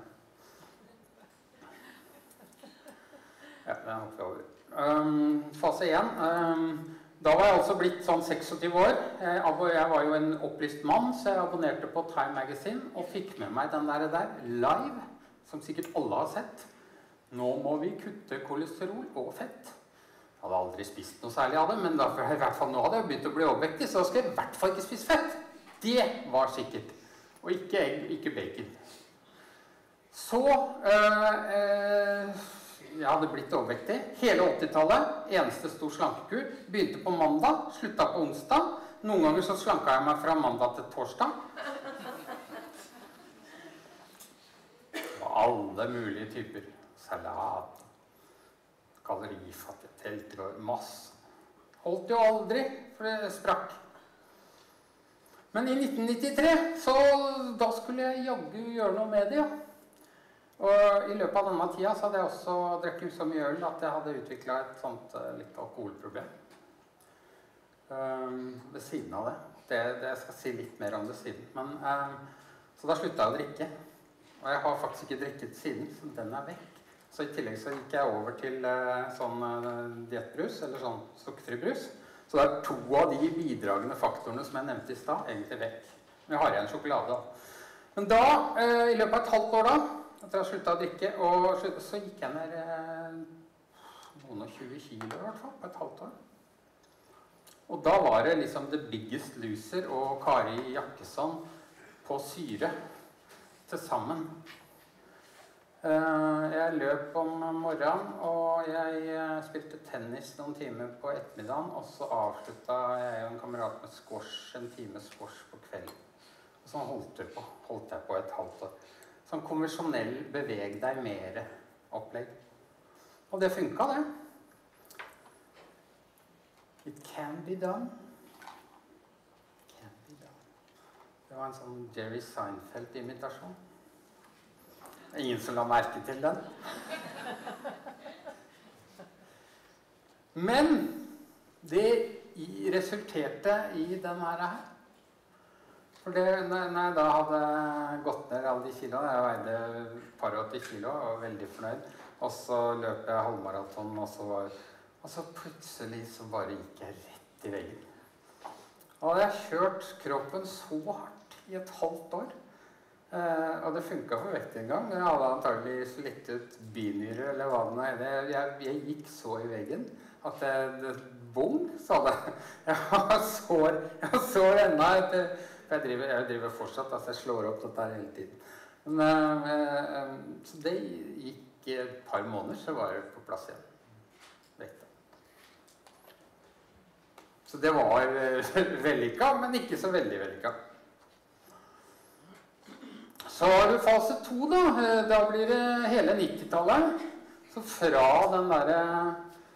Speaker 1: Ja, den hopper vi over. Um, fase én, um, da var jeg altså blitt sånn seksogtyve år. Jeg, jeg var jo en opplyst mann, så jeg abonnerte på Time Magazine og fikk med meg den der, der live, som sikkert alle har sett. Nå må vi kutte kolesterol og fett. Jeg hadde aldri spist noe særlig av det, men da, i hvert fall nå hadde jeg begynt å bli overvektig, så skal jeg i hvert fall ikke spise fett. Det var sikkert. Og ikke egg, ikke bacon. Så øh, øh, jeg hadde blitt overvektig. Hele åttitallet, eneste stor slankekur. Begynte på mandag, slutta på onsdag. Noen ganger så slanka jeg meg fra mandag til torsdag. Og alle mulige typer. Salat, kalorifattige teltråd, masse. Holdt jo aldri, for det sprakk. Men i nitten nittitre, så da skulle jeg jaggu gjøre noe med det, ja. Og i løpet av denne tida så hadde jeg også drukket så mye øl at jeg hadde utviklet et sånt uh, litt alkoholproblem. Um, ved siden av det. det. Det jeg skal si litt mer om det siden. Men, um, så da sluttet jeg å drikke. Og jeg har faktisk ikke drikket siden, så den er vekk. Så i tillegg så gikk jeg over til uh, sånn uh, diettbrus, eller sånn sukkerfri brus. Så det er to av de bidragende faktorene som jeg nevnte i stad, egentlig vekk. Men jeg har igjen sjokolade. Men da, uh, i løpet av et halvt år da, etter jeg sluttet å drikke, og så gikk jeg ned uh, noen og tjue kilo i hvert fall, på et halvt år. Og da var det liksom The Biggest Loser og Kari Jakkesson på syre til sammen. Jeg løp om morgenen, og jeg spilte tennis noen timer på ettermiddagen, og så avsluttet jeg og en kamerat med squash, en time squash på kvelden. Og så holdt jeg på, holdt jeg på et halvt år. Sånn konvensjonell beveg deg mere opplegg. Og det funket det. It can be done. It can be done. Det var en sånn Jerry Seinfeld-imitasjon. Ingen som la merke til den. Men det resulterte i denne her. For det, når jeg da hadde gått ned alle de kiloene, jeg veide et par og åtti kilo og var veldig fornøyd, og så løp jeg halvmaraton, og så, var, og så plutselig så bare gikk jeg rett i veggen. Og jeg hadde kjørt kroppen så hardt i et halvt år. Uh, og det funket for vekt en gang, men jeg hadde antagelig slitt ut binyrer, eller hva det er. Det, jeg, jeg gikk så i veggen at det, det bong, sa det. Jeg har sår, jeg har sår enda etter, for jeg driver, jeg driver fortsatt, altså jeg slår opp dette her hele tiden. Men, uh, uh, så det gikk et par måneder, så var det på plass igjen. Vekta. Så det var uh, vellykket, men ikke så veldig vellykket. Så har du fase to da, da blir det hele nittitallet. Så fra den der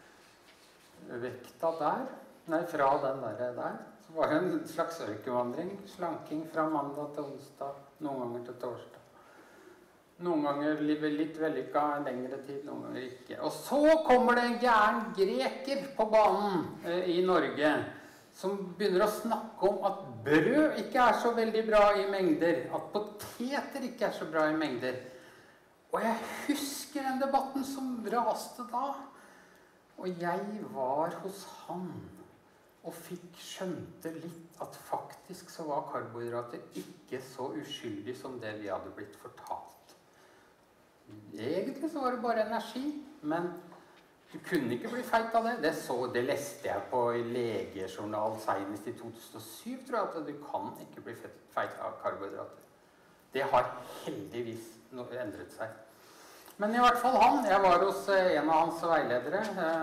Speaker 1: vekta der, nei fra den der der, så var det en slags ørkenvandring, slanking fra mandag til onsdag, noen ganger til torsdag. Noen ganger litt vellykket, en lengre tid, noen ganger ikke. Og så kommer det en gæren greker på banen eh, i Norge, som begynner å snakke om at brød ikke er så veldig bra i mengder, at poteter ikke er så bra i mengder. Og jeg husker den debatten som raste da. Og jeg var hos han og fikk skjønte litt at faktisk så var karbohydrater ikke så uskyldig som det vi hadde blitt fortalt. Egentlig så var det bare energi, men du kunne ikke bli feit av det. Det, så, det leste jeg på i legejournal senest i to tusen og syv, tror jeg, at du kan ikke bli feit av karbohydrater. Det har heldigvis endret seg. Men i hvert fall han, jeg var hos en av hans veiledere.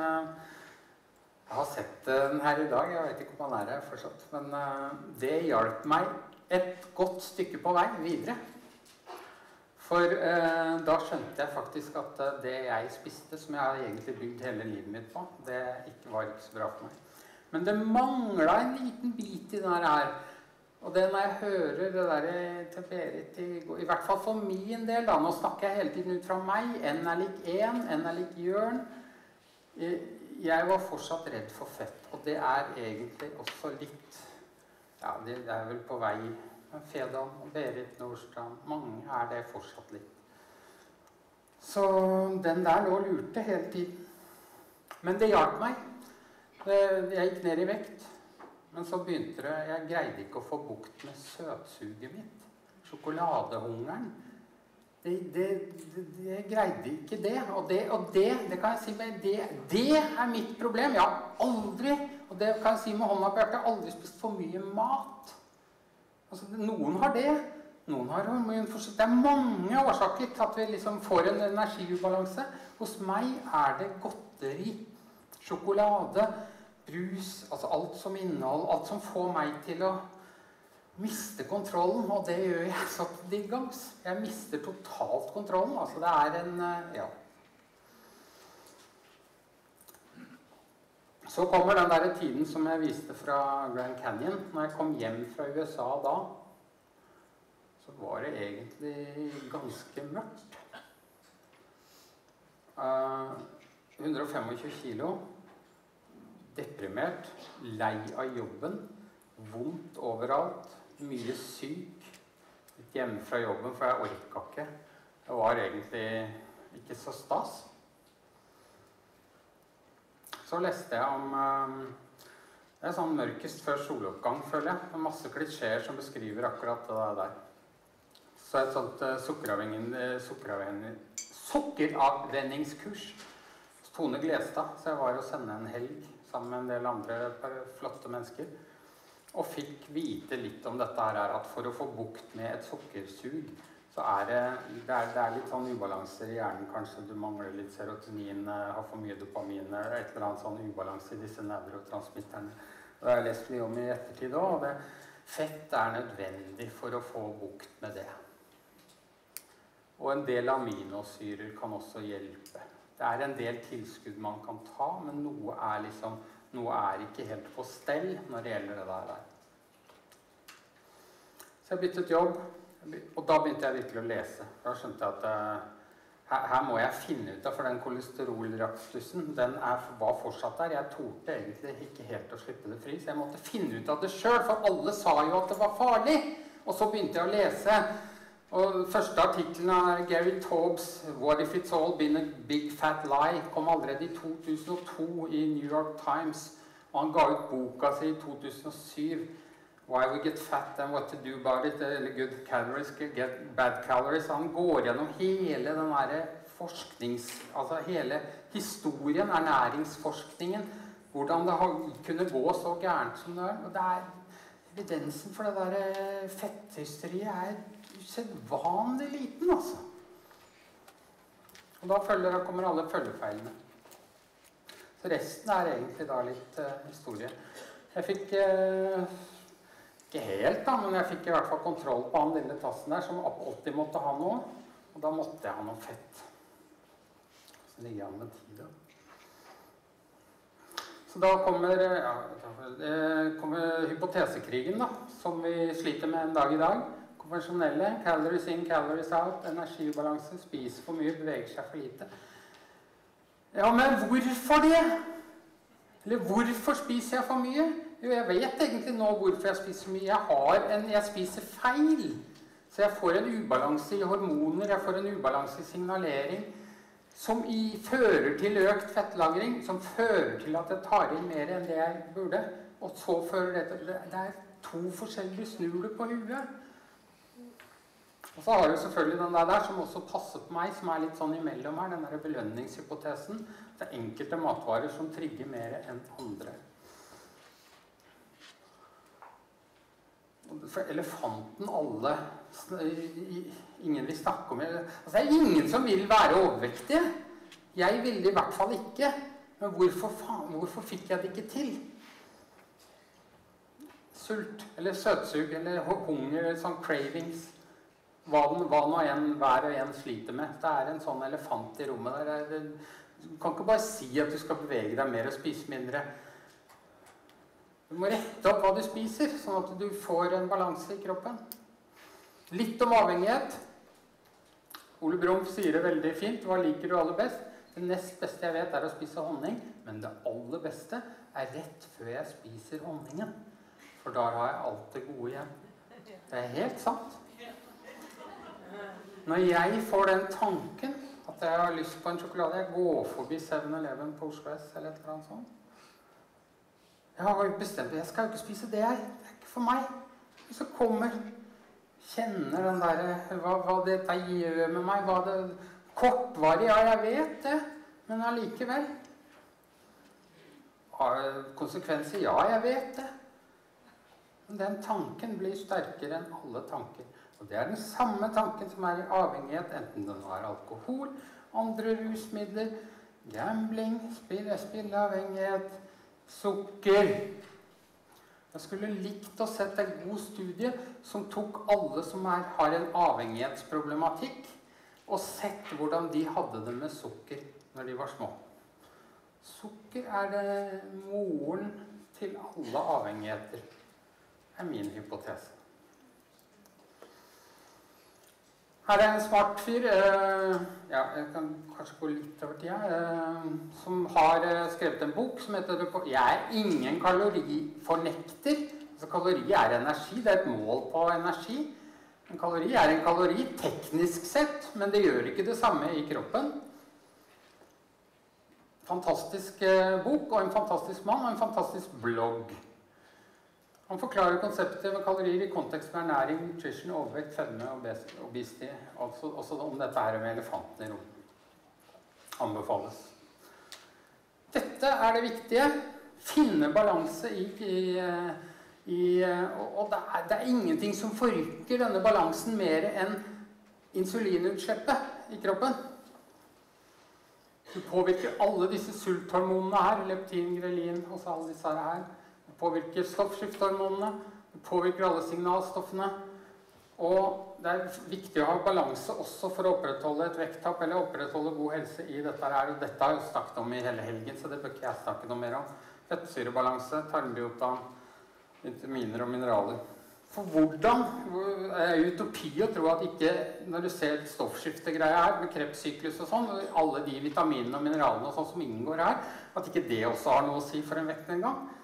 Speaker 1: Jeg har sett den her i dag, jeg vet ikke om han er her fortsatt, men det hjalp meg et godt stykke på vei videre. For eh, da skjønte jeg faktisk at eh, det jeg spiste, som jeg har egentlig bygd hele livet mitt på, det ikke, var ikke så bra for meg. Men det manglet en liten bit i denne her. Og det når jeg hører det der til Berit, i, i hvert fall for min del, da, nå snakker jeg hele tiden ut fra meg, N er lik en, N er lik Jørn. Jeg var fortsatt redd for fett, og det er egentlig også litt, ja, det er vel på vei. Fedon og Berit Nordstrand, mange er det fortsatt litt. Så den der lå lurte hele tiden. Men det hjalp meg. Jeg gikk ned i vekt, men så begynte det, jeg greide ikke å få bukt med søtsuget mitt. Sjokoladehungeren. Det, det, det, det greide ikke det. Og det, og det, det kan jeg si meg, det, det er mitt problem. Jeg har aldri, og det kan jeg si med hånda på hjertet, aldri spist for mye mat. Altså, noen har det, noen har hormonforskjell. Det er mange årsaker til at vi liksom får en energiubalanse. Hos meg er det godteri, sjokolade, brus, altså alt som innhold, alt som får meg til å miste kontrollen, og det gjør jeg så til gangs. Jeg mister totalt kontrollen, altså det er en, ja. Så kommer den der tiden som jeg viste fra Grand Canyon. Når jeg kom hjem fra U S A da, så var det egentlig ganske mørkt. Uh, hundre og tjuefem kilo, deprimert, lei av jobben, vondt overalt, mye syk, litt hjemme fra jobben, for jeg orket ikke. Det var egentlig ikke så stas. Så leste jeg om, uh, det er sånn mørkest før soloppgang, føler jeg. Det er masse klisjeer som beskriver akkurat det der. Så et sånt uh, sukkeravhengig, sukkeravhengig, sukkeravvenningskurs hos Tone Glestad. Så jeg var og sendte en helg sammen med en del andre flotte mennesker. Og fikk vite litt om dette her, at for å få bukt med et sukkersug, så er det, det, er, det er litt sånn ubalanser i hjernen, kanskje du mangler litt serotonin, har for mye dopamin, eller et eller annet sånn ubalanse i disse neurotransmitterne. Det har jeg lest mye om i ettertid også, og det, fett er nødvendig for å få bukt med det. Og en del aminosyrer kan også hjelpe. Det er en del tilskudd man kan ta, men noe er liksom, noe er ikke helt på stell når det gjelder det der. Så jeg byttet jobb. Og da begynte jeg virkelig å lese. Da skjønte jeg at uh, her, her må jeg finne ut av, for den kolesterolrakstussen, den er, var fortsatt der. Jeg torde egentlig ikke helt å slippe det fri, så jeg måtte finne ut av det selv, for alle sa jo at det var farlig. Og så begynte jeg å lese. Og første artikkelen er Gary Taubes What If It's All Been a Big Fat Lie, kom allerede i to tusen og to i New York Times, og han ga ut boka si i to tusen og syv. Why we get fat and what to do about it, eller good calories, get bad calories. Han går gjennom hele den der forsknings... Altså hele historien, ernæringsforskningen. Hvordan det har, kunne gå så gærent som det er. Og det er evidensen for det der fetthysteriet er usedvanlig liten, altså. Og da følger, kommer alle følgefeilene. Så resten er egentlig da litt uh, historie. Jeg fikk... Uh, Ikke helt da, men jeg fikk i hvert fall kontroll på han lille tassen der, som alltid måtte ha noe. Og da måtte jeg ha noe fett. Så ligger han med tid da. Så da kommer, ja, kommer hypotesekrigen da, som vi sliter med en dag i dag. Konvensjonelle, calories in, calories out, energibalanse, spiser for mye, beveger seg for lite. Ja, men hvorfor det? Eller hvorfor spiser jeg for mye? Jo, jeg vet egentlig nå hvorfor jeg spiser mye. Jeg, har en, jeg spiser feil. Så jeg får en ubalanse i hormoner, jeg får en ubalanse i signalering, som i, fører til økt fettlagring, som fører til at jeg tar inn mer enn det jeg burde. Og så fører det til... Det er to forskjellige snuler på huet. Og så har du selvfølgelig den der, der som også passer på meg, som er litt sånn imellom her, den der belønningshypotesen. Det er enkelte matvarer som trigger mer enn andre. For elefanten alle, ingen vil snakke om det. Altså, det er ingen som vil være overvektige. Jeg ville i hvert fall ikke. Men hvorfor, faen, hvorfor fikk jeg det ikke til? Sult, eller søtsug, eller hunger, eller sånn cravings. Hva, den, hva nå en, hver og en sliter med. Det er en sånn elefant i rommet der. Du kan ikke bare si at du skal bevege deg mer og spise mindre. Du må rette opp hva du spiser, sånn at du får en balanse i kroppen. Litt om avhengighet. Ole Brumm sier det veldig fint. Hva liker du aller best? Det nest beste jeg vet er å spise honning, men det aller beste er rett før jeg spiser honningen. For da har jeg alt det gode igjen. Det er helt sant. Når jeg får den tanken at jeg har lyst på en sjokolade, jeg går forbi seven eleven på Oslo S eller et eller annet sånt. Jeg har jo bestemt at jeg skal ikke spise det her. Det er ikke for meg. Og så kommer, kjenner den der, hva, hva dette gjør med meg, hva det, kortvarig, ja, jeg vet det, men allikevel. Konsekvenser, ja, jeg vet det. Men den tanken blir sterkere enn alle tanker. Og det er den samme tanken som er i avhengighet, enten den har alkohol, andre rusmidler, gambling, spill, spilleavhengighet, sukker. Jeg skulle likt å sette en god studie som tok alle som er, har en avhengighetsproblematikk, og sett hvordan de hadde det med sukker når de var små. Sukker er det moren til alle avhengigheter, er min hypotese. Her er en smart fyr, eh, ja, jeg kan kanskje gå litt over tida, eh, som har eh, skrevet en bok som heter «Jeg er ingen kalorifornekter». Altså kalori er energi, det er et mål på energi. En kalori er en kalori teknisk sett, men det gjør ikke det samme i kroppen. Fantastisk eh, bok, og en fantastisk mann, og en fantastisk blogg. Han forklarer konseptet med kalorier i kontekst med ernæring, nutrition, overvekt, fedme og obesity. Også, også om dette her med elefanten i rommet. Anbefales. Dette er det viktige. Finne balanse i... i, i og det er, det er ingenting som forrykker denne balansen mer enn insulinutslippet i kroppen. Du påvirker alle disse sulthormonene her, leptin, grelin, og så alle disse her. Det påvirker stoffskifthormonene, det påvirker alle signalstoffene, og det er viktig å ha balanse også for å opprettholde et vekttapp, eller opprettholde god helse i dette her, og dette har jeg snakket om i hele helgen, så det bør ikke jeg snakke noe mer om. Fettsyrebalanse, tarmbiotan, vitaminer og mineraler. For hvordan er det utopi å tro at ikke, når du ser stoffskiftegreier her, med krepssyklus og sånn, og alle de vitaminene og mineralene og sånn som inngår her, at ikke det også har noe å si for en vekt en gang.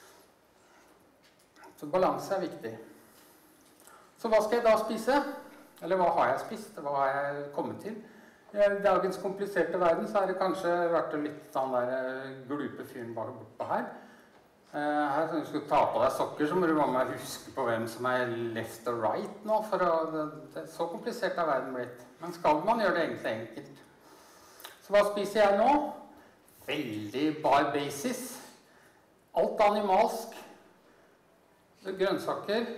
Speaker 1: Så balanse er viktig. Så hva skal jeg da spise? Eller hva har jeg spist? Hva har jeg kommet til? I dagens kompliserte verden så er det kanskje vært litt sånn der glupe fyren bak borte her. Her når du skal ta på deg sokker, så må du bare huske på hvem som er left og right nå, for å, det, det er så komplisert av verden blitt. Men skal man gjøre det egentlig enkelt. Så hva spiser jeg nå? Veldig bar basis. Alt animalsk. Grønnsaker.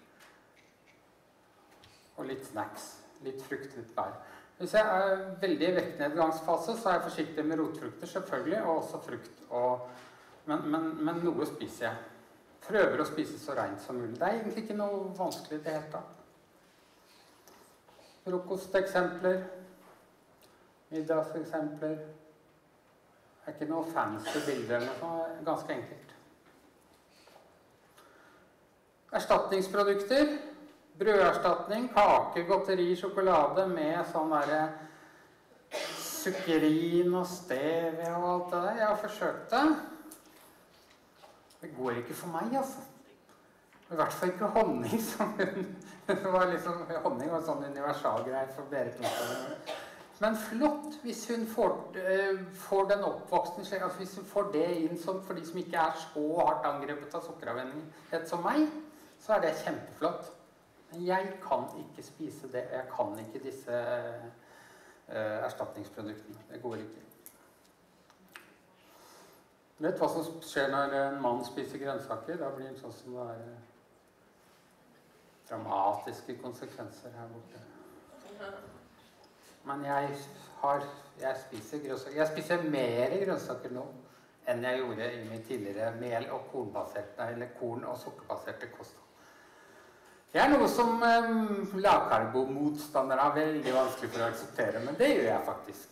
Speaker 1: Og litt snacks. Litt frukt, litt bær. Hvis jeg er veldig i vektnedgangsfase, så er jeg forsiktig med rotfrukter, selvfølgelig, og også frukt og Men, men, men noe spiser jeg. Prøver å spise så rent som mulig. Det er egentlig ikke noe vanskelig i det hele tatt. Frokosteksempler. Middagseksempler. Det er ikke noe fancy bilder eller noe. Ganske enkelt. Erstatningsprodukter. Brøderstatning, kake, godteri, sjokolade med sånn derre sukkerin og stevia og alt det der. Jeg har forsøkt det. Det går ikke for meg, altså. I hvert fall ikke honning. Som det var liksom, honning var sånn universalgreier for Berit. Men flott hvis hun får, får den oppvoksten, slik at hvis hun får det inn sånn, for de som ikke er så hardt angrepet av sukkeravhengighet som meg, så er det kjempeflott. Men jeg kan ikke spise det. Jeg kan ikke disse uh, erstatningsproduktene. Det går ikke. Du vet hva som skjer når en mann spiser grønnsaker? Da blir det sånn som det er dramatiske konsekvenser her borte. Men jeg, har, jeg spiser grønnsaker. Jeg spiser mer grønnsaker nå enn jeg gjorde i min tidligere mel- og kornbaserte, eller korn- og sukkerbaserte kosthold. Det er noe som um, lavkarbo-motstandere er veldig vanskelig for å akseptere, men det gjør jeg faktisk.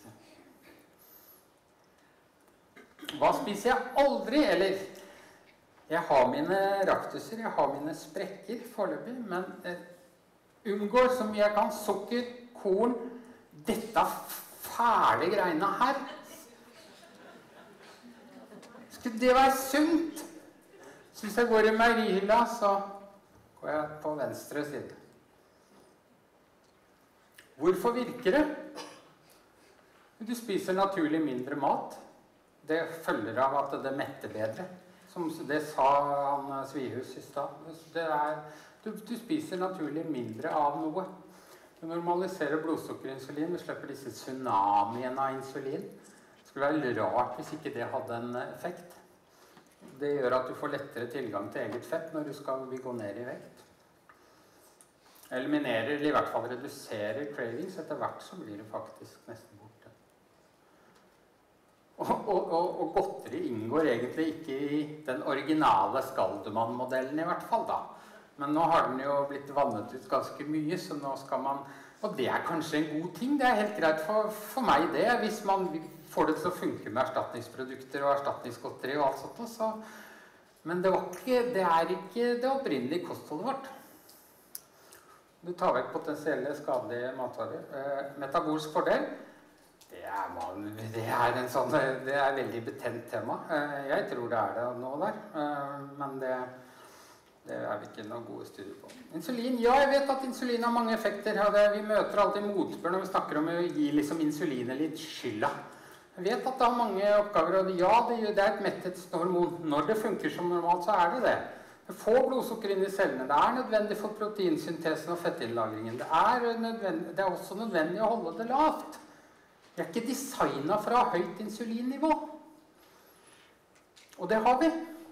Speaker 1: Hva spiser jeg aldri? Eller, jeg har mine raktuser, jeg har mine sprekker foreløpig, men eh, unngår så mye jeg kan. Sukker, korn, dette fæle greiene her. Skulle det være sunt? Så hvis jeg går i meierihylla, så går jeg på venstre side. Hvorfor virker det? Du spiser naturlig mindre mat. Det følger av at det metter bedre. Som det sa han Svihus i stad. Det er, du, du spiser naturlig mindre av noe. Du normaliserer blodsukkerinsulin. Du slipper disse tsunamien av insulin. Det skulle være rart hvis ikke det hadde en effekt. Det gjør at du får lettere tilgang til eget fett når du skal gå ned i vekt. Eliminerer, eller i hvert fall reduserer cravings. Etter hvert så blir det faktisk nesten borte. Og, og, og, og godteri inngår egentlig ikke i den originale Skaldemann-modellen i hvert fall da. Men nå har den jo blitt vannet ut ganske mye, så nå skal man... Og det er kanskje en god ting, det er helt greit for, for meg det, hvis man får det til å funke med erstatningsprodukter og erstatningsgodteri og alt sånt. Så. Men det, var ikke, det er ikke det opprinnelige kostholdet vårt. Du tar vekk potensielle skadelige matvarer. Eh, metabolsk fordel. Det er, man, det, er en sånn, det er veldig betent tema. Jeg tror det er det nå der, men det, det er vi ikke noen gode studier på. Insulin, ja, jeg vet at insulin har mange effekter. Vi møter alltid motbør når vi snakker om å gi liksom insulinet litt skylda. Jeg vet at det har mange oppgaver, og ja, det er et metthetshormon. Når det funker som normalt, så er det det. Det får blodsukker inn i cellene. Det er nødvendig for proteinsyntesen og fettinnlagringen. Det er, nødvendig, det er også nødvendig å holde det lavt. Vi er ikke designet fra høyt insulinnivå. Og det har vi.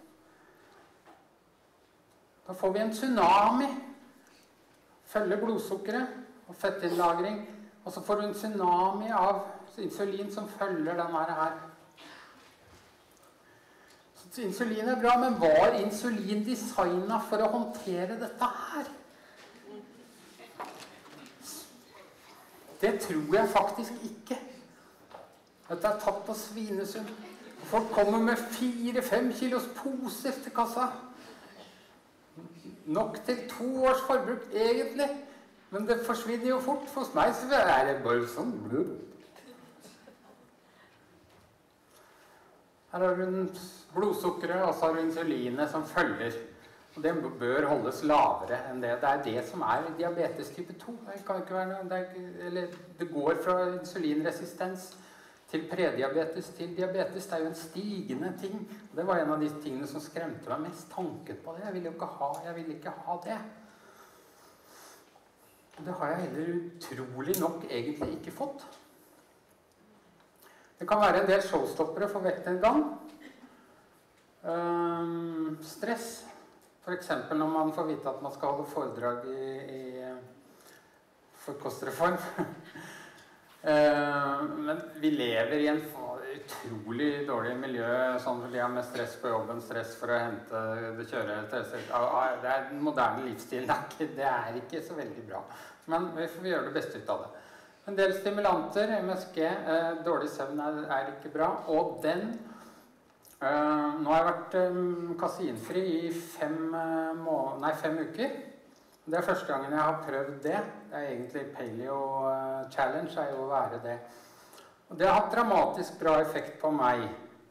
Speaker 1: Da får vi en tsunami. Følger blodsukkeret og fettinnlagring. Og så får du en tsunami av insulin som følger denne her. Så insulin er bra, men var insulin designet for å håndtere dette her? Det tror jeg faktisk ikke. Dette er tatt på Svinesund. Folk kommer med fire-fem kilos poser til kassa. Nok til to års forbruk, egentlig. Men det forsvinner jo fort. For meg så er det bare sånn blod. Her har du blodsukkeret, og så har du insulinet som følger. Og det bør holdes lavere enn det. Det er det som er diabetes type to. Det kan ikke være noe, det, er, eller, det går fra insulinresistens til prediabetes, til diabetes. Det er jo en stigende ting. Det var en av de tingene som skremte meg mest, tanken på det. Jeg vil jo ikke ha, jeg vil ikke ha det. Det har jeg heller utrolig nok egentlig ikke fått. Det kan være en del showstoppere for vektnedgang. Um, stress. For eksempel når man får vite at man skal holde foredrag i, i for kostreform. uh, men vi lever i en utrolig dårlig miljø, sånn fordi jeg har med stress på jobben, stress for å hente det kjøre. Det er en moderne livsstil. Det er ikke så veldig bra. Men vi får gjøre det beste ut av det. En del stimulanter, M S G, eh, dårlig søvn er, er ikke bra. Og den eh, Nå har jeg vært eh, kaseinfri i fem, eh, må, nei, fem uker. Det er første gangen jeg har prøvd det. Det er egentlig paleo eh, challenge, er jo å være det. Og det har hatt dramatisk bra effekt på meg.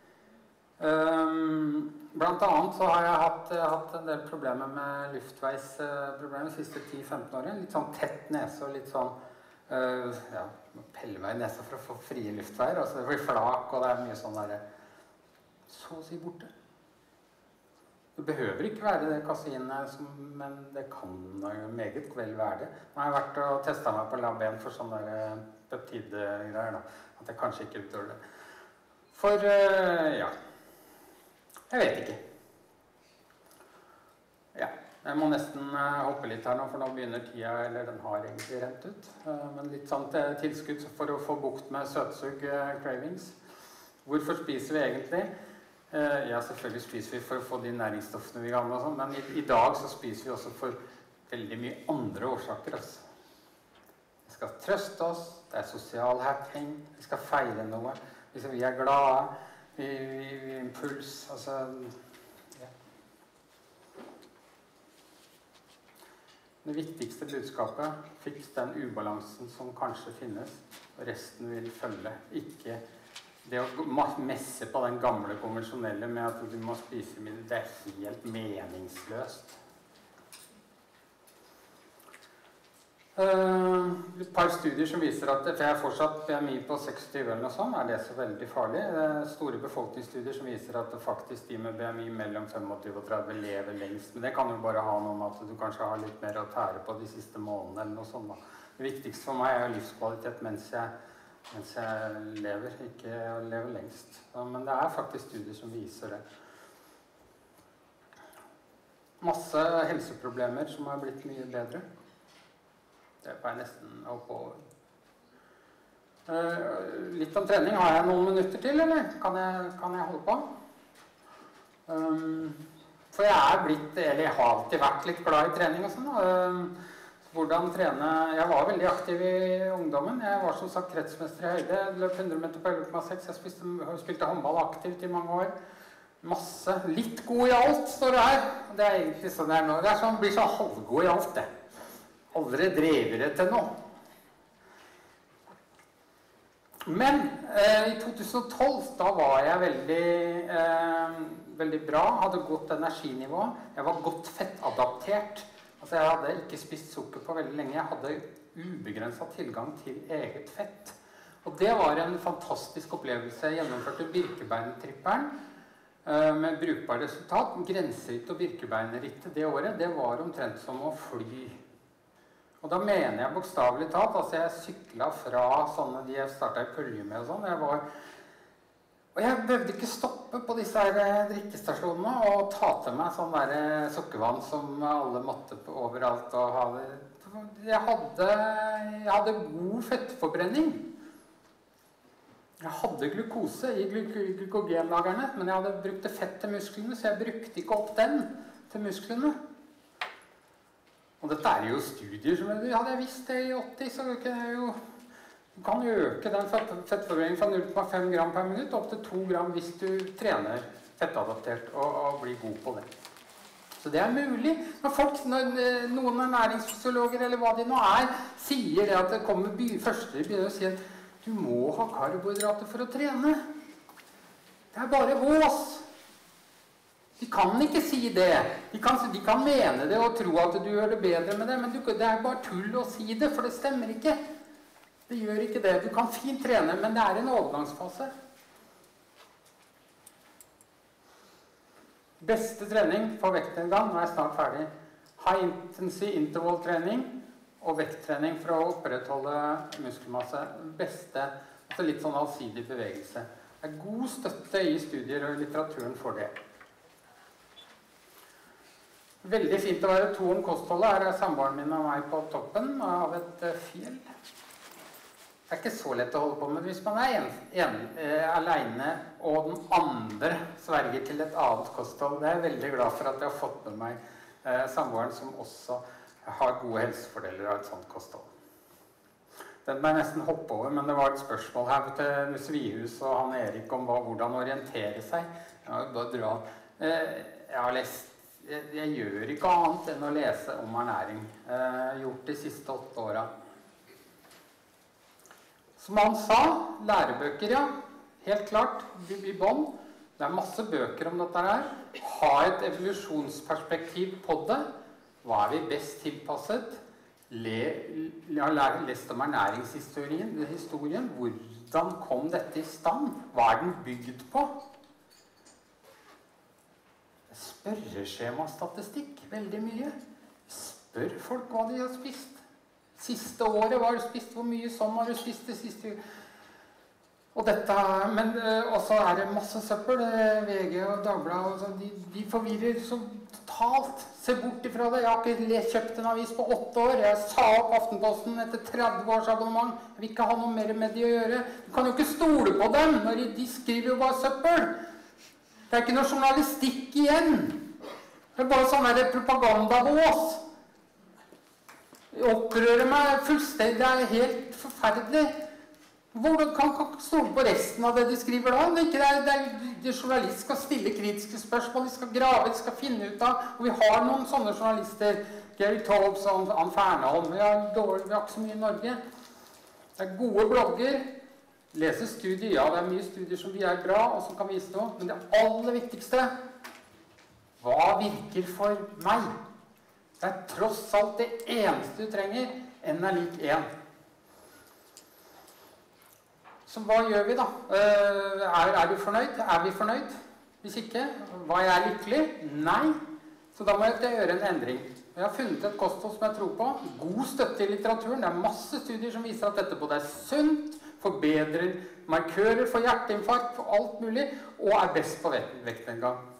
Speaker 1: Um, blant annet så har jeg hatt, hatt en del problemer med luftveisproblemer de siste ti til femten årene. Litt sånn tett nese og litt sånn uh, ja, pelle meg i nesa for å få frie luftveier. Altså det blir flak, og det er mye sånn der så å si borte. Det behøver ikke være det kaseinet, men det kan meget vel være det. Nå har jeg vært og testet meg på lab én for sånne der peptidgreier, da. At jeg kanskje ikke utgjør det. For, uh, ja... Jeg vet ikke. Ja, jeg må nesten uh, hoppe litt her nå, for nå begynner tida, eller den har egentlig rent ut. Uh, men litt sånn uh, tilskudd for å få bukt med søtsug uh, cravings. Hvorfor spiser vi egentlig? Uh, ja, selvfølgelig spiser vi for å få de næringsstoffene vi kan, og sånn, men i, i dag så spiser vi også for veldig mye andre årsaker. Altså. Vi skal trøste oss, det er sosial happening, vi skal feire noe, hvis vi er glade. I, i, i impuls, altså, ja. Det viktigste budskapet, fiks den ubalansen som kanskje finnes, og resten vil følge. Ikke det å messe på den gamle konvensjonelle med at du må spise middag, det er helt meningsløst. Uh, et par studier som viser at for jeg har fortsatt B M I på seksti eller noe sånt, er det så veldig farlig. Uh, store befolkningsstudier som viser at faktisk de med B M I mellom femogtyve og tretti lever lengst. Men det kan jo bare ha noe med at du kanskje har litt mer å tære på de siste månedene eller noe sånt. Da. Det viktigste for meg er livskvalitet mens jeg, mens jeg lever, ikke å leve lengst. Uh, men det er faktisk studier som viser det. Masse helseproblemer som har blitt mye bedre. Det får jeg nesten hoppe over. Uh, litt om trening. Har jeg noen minutter til, eller? Kan jeg, kan jeg holde på? Um, for jeg er blitt, eller jeg har alltid vært litt glad i trening og sånn. Uh, hvordan trene... Jeg var veldig aktiv i ungdommen. Jeg var som sagt kretsmester i høyde. Jeg løp hundre meter på elleve komma seks. Jeg spiste, spilte håndball aktivt i mange år. Masse. Litt god i alt, står det her. Det er egentlig sånn det er nå. Det er sånn, blir så halvgod i alt, det. Aldri drevet det til noe. Men eh, i to tusen og tolv, da var jeg veldig, eh, veldig bra, hadde godt energinivå. Jeg var godt fettadaptert. Altså jeg hadde ikke spist sukker på veldig lenge. Jeg hadde ubegrenset tilgang til eget fett. Og det var en fantastisk opplevelse. Jeg gjennomførte Birkebeinertripperen eh, med brukbar resultat. Grenseritt og Birkebeinerrittet det året, det var omtrent som å fly. Og da mener jeg bokstavelig talt, altså jeg syklet fra sånne de jeg startet i pølge med og sånn, jeg var, og jeg behøvde ikke stoppe på disse her drikkestasjonene og ta til meg sånn der sukkervann som alle måtte på overalt og ha det. Jeg hadde, jeg hadde god fettforbrenning. Jeg hadde glukose i glykogenlagerne, men jeg hadde brukt fett til musklene, så jeg brukte ikke opp den til musklene. Og dette er jo studier som hadde jeg visst det i åtti, så kan jeg jo, du kan jo øke den fettforbrenningen fra null komma fem gram per minutt opp til to gram hvis du trener fettadaptert og, og blir god på det. Så det er mulig. Når folk, når noen er næringsfysiologer eller hva de nå er, sier det at det kommer by, første begynner å si at du må ha karbohydrater for å trene. Det er bare vås. De kan ikke si det. De kan, de kan mene det og tro at du gjør det bedre med det, men du, det er bare tull å si det, for det stemmer ikke. Det gjør ikke det. Du kan fint trene, men det er en overgangsfase. Beste trening for vektnedgang, nå er jeg snart ferdig. High intensity interval trening og vekttrening for å opprettholde muskelmasse. Beste, altså litt sånn allsidig bevegelse. Det er god støtte i studier og litteraturen for det. Veldig fint å være to om kostholdet. Her er samboeren min og meg på toppen av et fjell. Det er ikke så lett å holde på med hvis man er en, en, eh, alene og den andre sverger til et annet kosthold. Det er jeg veldig glad for at jeg har fått med meg eh, samboeren som også har gode helsefordeler av et sånt kosthold. Den må jeg nesten hoppe over, men det var et spørsmål her til Svihus og han Erik om hva, hvordan orientere seg. Jeg må bare dra. Eh, jeg har lest Jeg, jeg gjør ikke annet enn å lese om ernæring. Eh, gjort de siste åtte åra. Som han sa, lærebøker, ja. Helt klart, i bånn. Det er masse bøker om dette her. Ha et evolusjonsperspektiv på det. Hva er vi best tilpasset? Le, jeg har lest om ernæringshistorien. Historien. Hvordan kom dette i stand? Hva er den bygd på? Spørreskjemastatistikk, veldig mye. Spør folk hva de har spist. Siste året var du spist, hvor mye sånn har du spist det siste året. Og dette, men også er det masse søppel, V G og Dagbladet, de, de forvirrer så totalt. Se bort ifra det. Jeg har ikke kjøpt en avis på åtte år. Jeg sa opp Aftenposten etter tretti års abonnement. Jeg vil ikke ha noe mer med de å gjøre. Du kan jo ikke stole på dem når de, de skriver jo bare søppel. Det er ikke noe journalistikk igjen. Det er bare sånn der propagandavås. Det opprører meg fullstendig. Det er helt forferdelig. Hvordan kan man stole på resten av det de skriver da? Det er ikke det, det er, det journalist skal stille kritiske spørsmål, de skal grave, de skal finne ut av. Og vi har noen sånne journalister. Gary Taubes og Ann Fernholm. Vi har, dårlig, vi har ikke så mye i Norge. Det er gode blogger. Lese studier, ja, det er mye studier som vi er bra, og som kan vise noe. Men det aller viktigste, hva virker for meg? Det er tross alt det eneste du trenger, N er lik én. Så hva gjør vi da? Er, er du fornøyd? Er vi fornøyd? Hvis ikke, var jeg lykkelig? Nei. Så da må jeg gjøre en endring. Jeg har funnet et kosthold som jeg tror på. God støtte i litteraturen. Det er masse studier som viser at dette både er sunt, forbedrer markører for hjerteinfarkt, for alt mulig, og er best på vektnedgang.